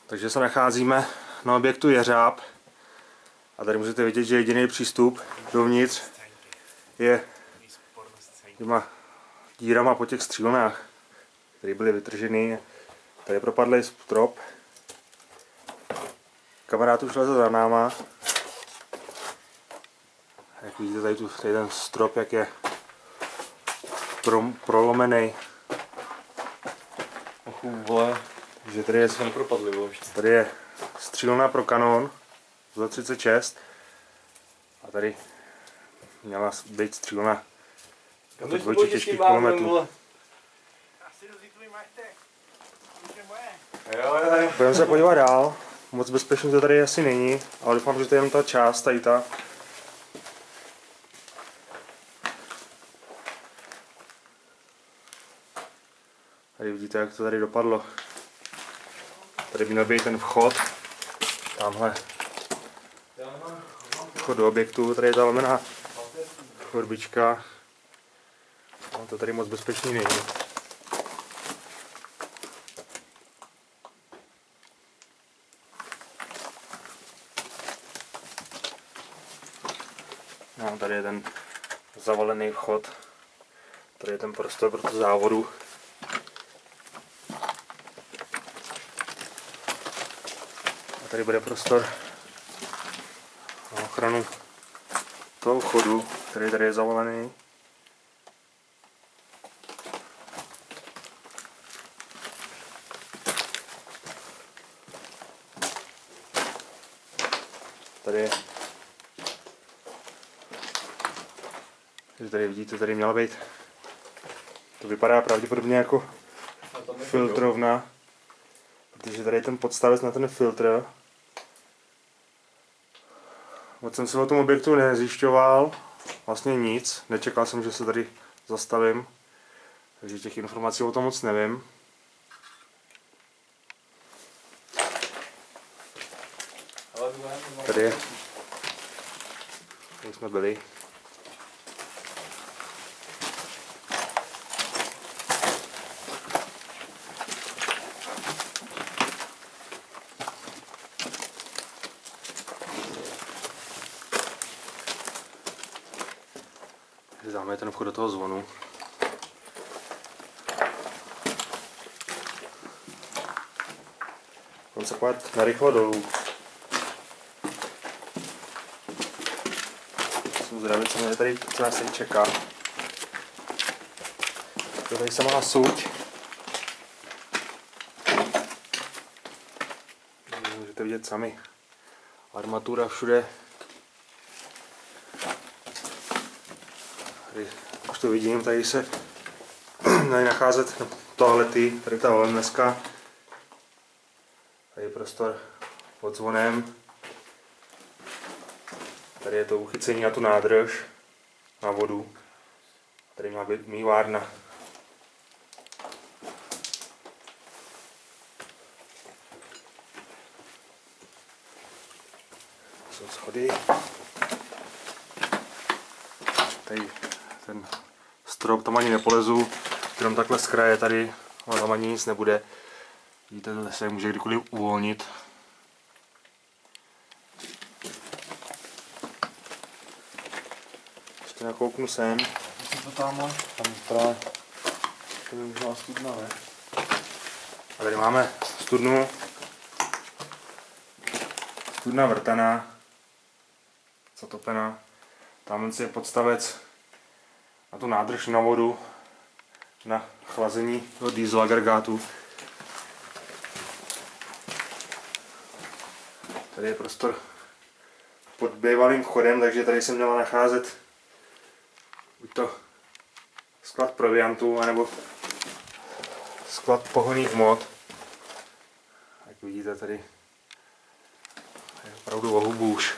Takže se nacházíme na objektu Jeřáb a tady můžete vidět, že jediný přístup dovnitř je těma dírama po těch střílnách, které byly vytrženy. Tady propadly strop. Kamarád už leze za náma. Jak vidíte, tady, tu, tady ten strop, jak je pro, prolomený. Ochu, vole. Že tady je, tady je střílna pro kanon Z třicet šest a tady měla být střílna do dvojčí těžkých kulometů. Budeme se podívat dál, moc bezpečný to tady asi není, ale doufám, že to je jenom ta část, tady ta. Tady vidíte, jak to tady dopadlo. Tady by měl být ten vchod, tamhle vchod do objektu, tady je ta lomená chodbička, no, to tady moc bezpečný není. No, tady je ten zavalený vchod, tady je ten prostor pro tu závodu. Tady bude prostor na ochranu toho vchodu, který tady je zavalený. Tady je, tady vidíte, tady měla být, to vypadá pravděpodobně jako filtrovna, protože tady je ten podstavec na ten filtr. Moc jsem se o tom objektu nezjišťoval, vlastně nic, nečekal jsem, že se tady zastavím, takže těch informací o tom moc nevím. Tady je, tady jsme byli. Dáme ten vchod do toho zvonu. Pojďme se pojít narychlo dolů. Jsem zdravý, co mě tady, co nás tady čeká. To tady se má suť. Můžete vidět sami. Armatura všude. Tady už to vidím, tady se tady nacházet toalety, tady ta dneska. Tady je prostor pod zvonem. Tady je to uchycení na tu nádrž, na vodu. Tady má být mývárna. Jsou schody. Tady ten strop, tam ani nepolezu, jenom takhle z kraje tady, ale tam ani nic nebude. Vidíte, to se může kdykoliv uvolnit. Ještě nakouknu sem. Co to tam má? Tam právě, to je možná studna, ne? A tady máme studnu. Studna vrtaná, zatopená. Tamhle je podstavec na tu nádrž na vodu, na chlazení toho diesel agregátu. Tady je prostor pod bývalým vchodem, takže tady se měla nacházet buď to sklad proviantu, anebo sklad pohonných hmot. Jak vidíte, tady je opravdu o hubu už.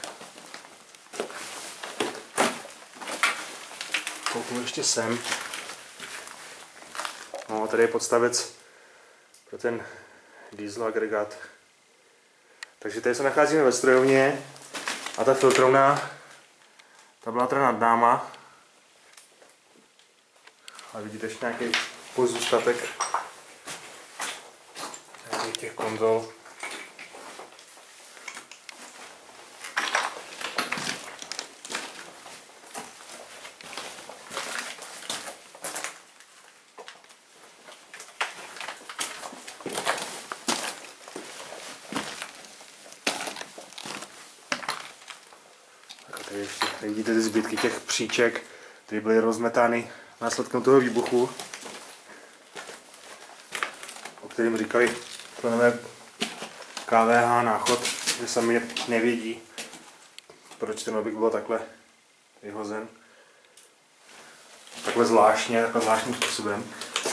Kouknu ještě sem. No, tady je podstavec pro ten diesel agregát. Takže tady se nacházíme ve strojovně a ta filtrovna, ta byla teda nad náma. A vidíte ještě nějaký pozůstatek těch konzol. Tady ještě tady vidíte ty zbytky těch příček, které byly rozmetány následkem toho výbuchu, o kterém říkali členové K V H Náchod, že sami nevědí, proč ten objekt byl takhle vyhozen. Takhle zvláštně, takhle zvláštním způsobem.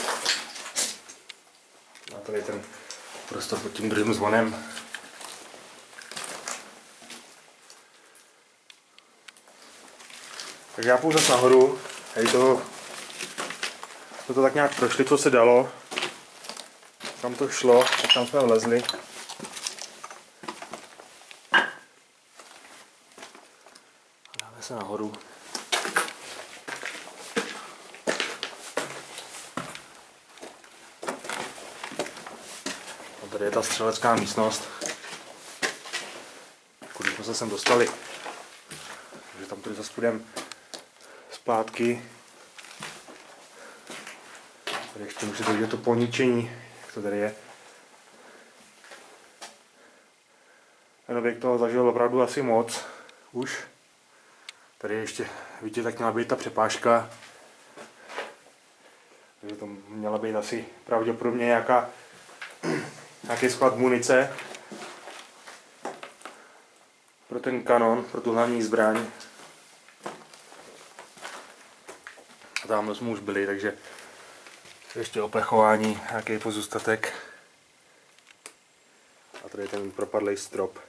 A tady je ten prostor pod tím druhým zvonem. Takže já půjdu zase nahoru, tady toho, jsme to tak nějak prošli, co se dalo, tam to šlo, tak tam jsme vlezli. Dáme se nahoru. A tady je ta střelecká místnost, kudy jsme se sem dostali. Takže tam tady zase půjdeme zpátky. Tady ještě můžete vidět to poničení, jak to tady je. Ten objekt toho zažil opravdu asi moc už. Tady ještě vidět, tak měla být ta přepážka. Takže to měla být asi pravděpodobně nějaká, nějaký sklad munice pro ten kanon, pro tu hlavní zbraň. A tamhle jsme už byli, takže ještě oplechování, nějaký pozůstatek. A tady je ten propadlý strop.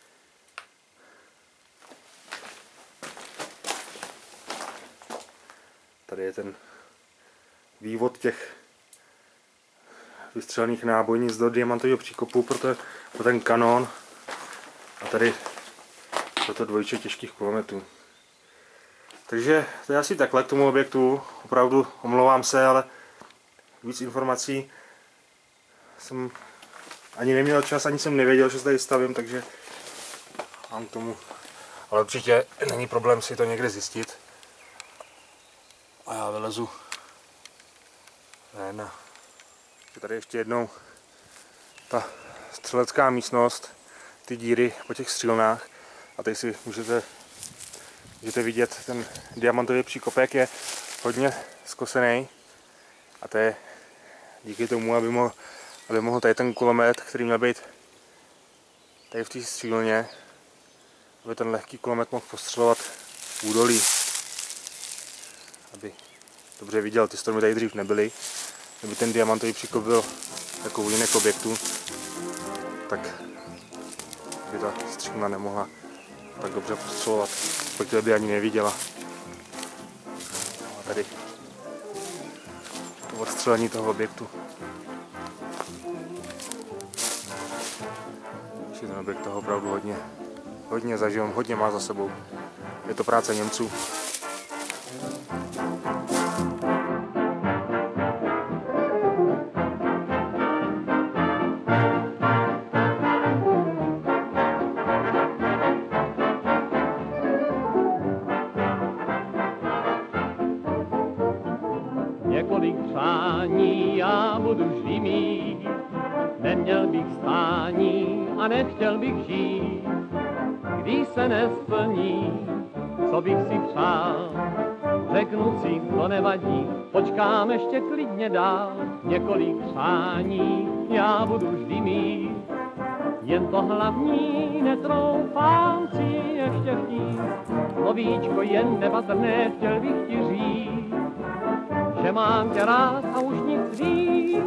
Tady je ten vývod těch vystřelených nábojnic do diamantového příkopu pro, to, pro ten kanon. A tady pro to dvojče těžkých kulometů. Takže to je asi takhle k tomu objektu. Opravdu omlouvám se, ale víc informací jsem ani neměl čas, ani jsem nevěděl, že se tady stavím, takže mám k tomu. Ale určitě není problém si to někde zjistit. A já vylezu ven. Tady ještě jednou ta střelecká místnost, ty díry po těch střílnách. A tady si můžete, můžete vidět, ten diamantový příkopek je hodně zkosený. A to je díky tomu, aby mohl, aby mohl tady ten kulomet, který měl být tady v té střílně, aby ten lehký kulomet mohl postřelovat údolí. Aby dobře viděl, ty stromy tady dřív nebyly. Kdyby ten diamantový příkop byl jako u jiných objektů, tak by ta střílna nemohla tak dobře postřelovat, protože by ani neviděla. A tady to odstřelení toho objektu. Ještě ten objekt toho opravdu hodně, hodně zažil, hodně má za sebou. Je to práce Němců. Několik přání já budu vždy mít, neměl bych stání a nechtěl bych žít. Když se nesplní, co bych si přál, řeknu si, to nevadí, počkám ještě klidně dál. Několik přání já budu vždy mít, jen to hlavní netroufám si ještě chtít. Slovíčko jen nepatrné chtěl bych ti říct, že mám tě rád a už nic víc.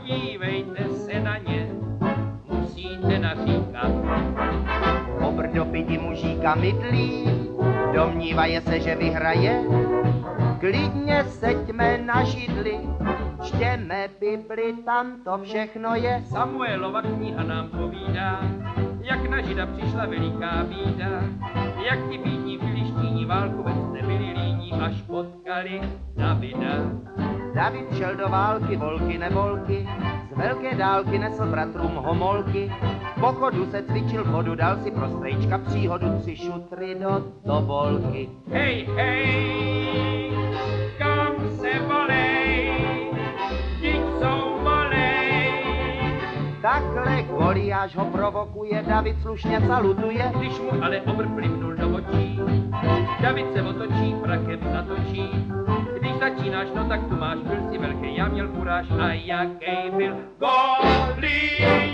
podívejte se na ně, musíte naříkat. Obr do pidi mužíka mydlí, domnívaje se, že vyhraje. Klidně seďme na židli, čtěme Bibli, tam to všechno je. Samuelova kniha nám povídá, jak na Žida přišla veliká bída, jak ti bídní filištíni válku vůbec nebyli líní, až potkali Davida. David šel do války, volky nevolky, z velké dálky nesl bratrům homolky. V pochodu se cvičil vodu, dal si pro strejčka příhodu, tři šutry do tobolky. Hej, hej, kam se volej, vždyť jsou volej. Takhle Goliáš ho provokuje, David slušně salutuje. Když mu ale obr plivnul do očí, David se otočí, prakem natočí. Když začínáš, no tak tu máš, byl si velký, já měl kuráž a jaký byl Goliáš.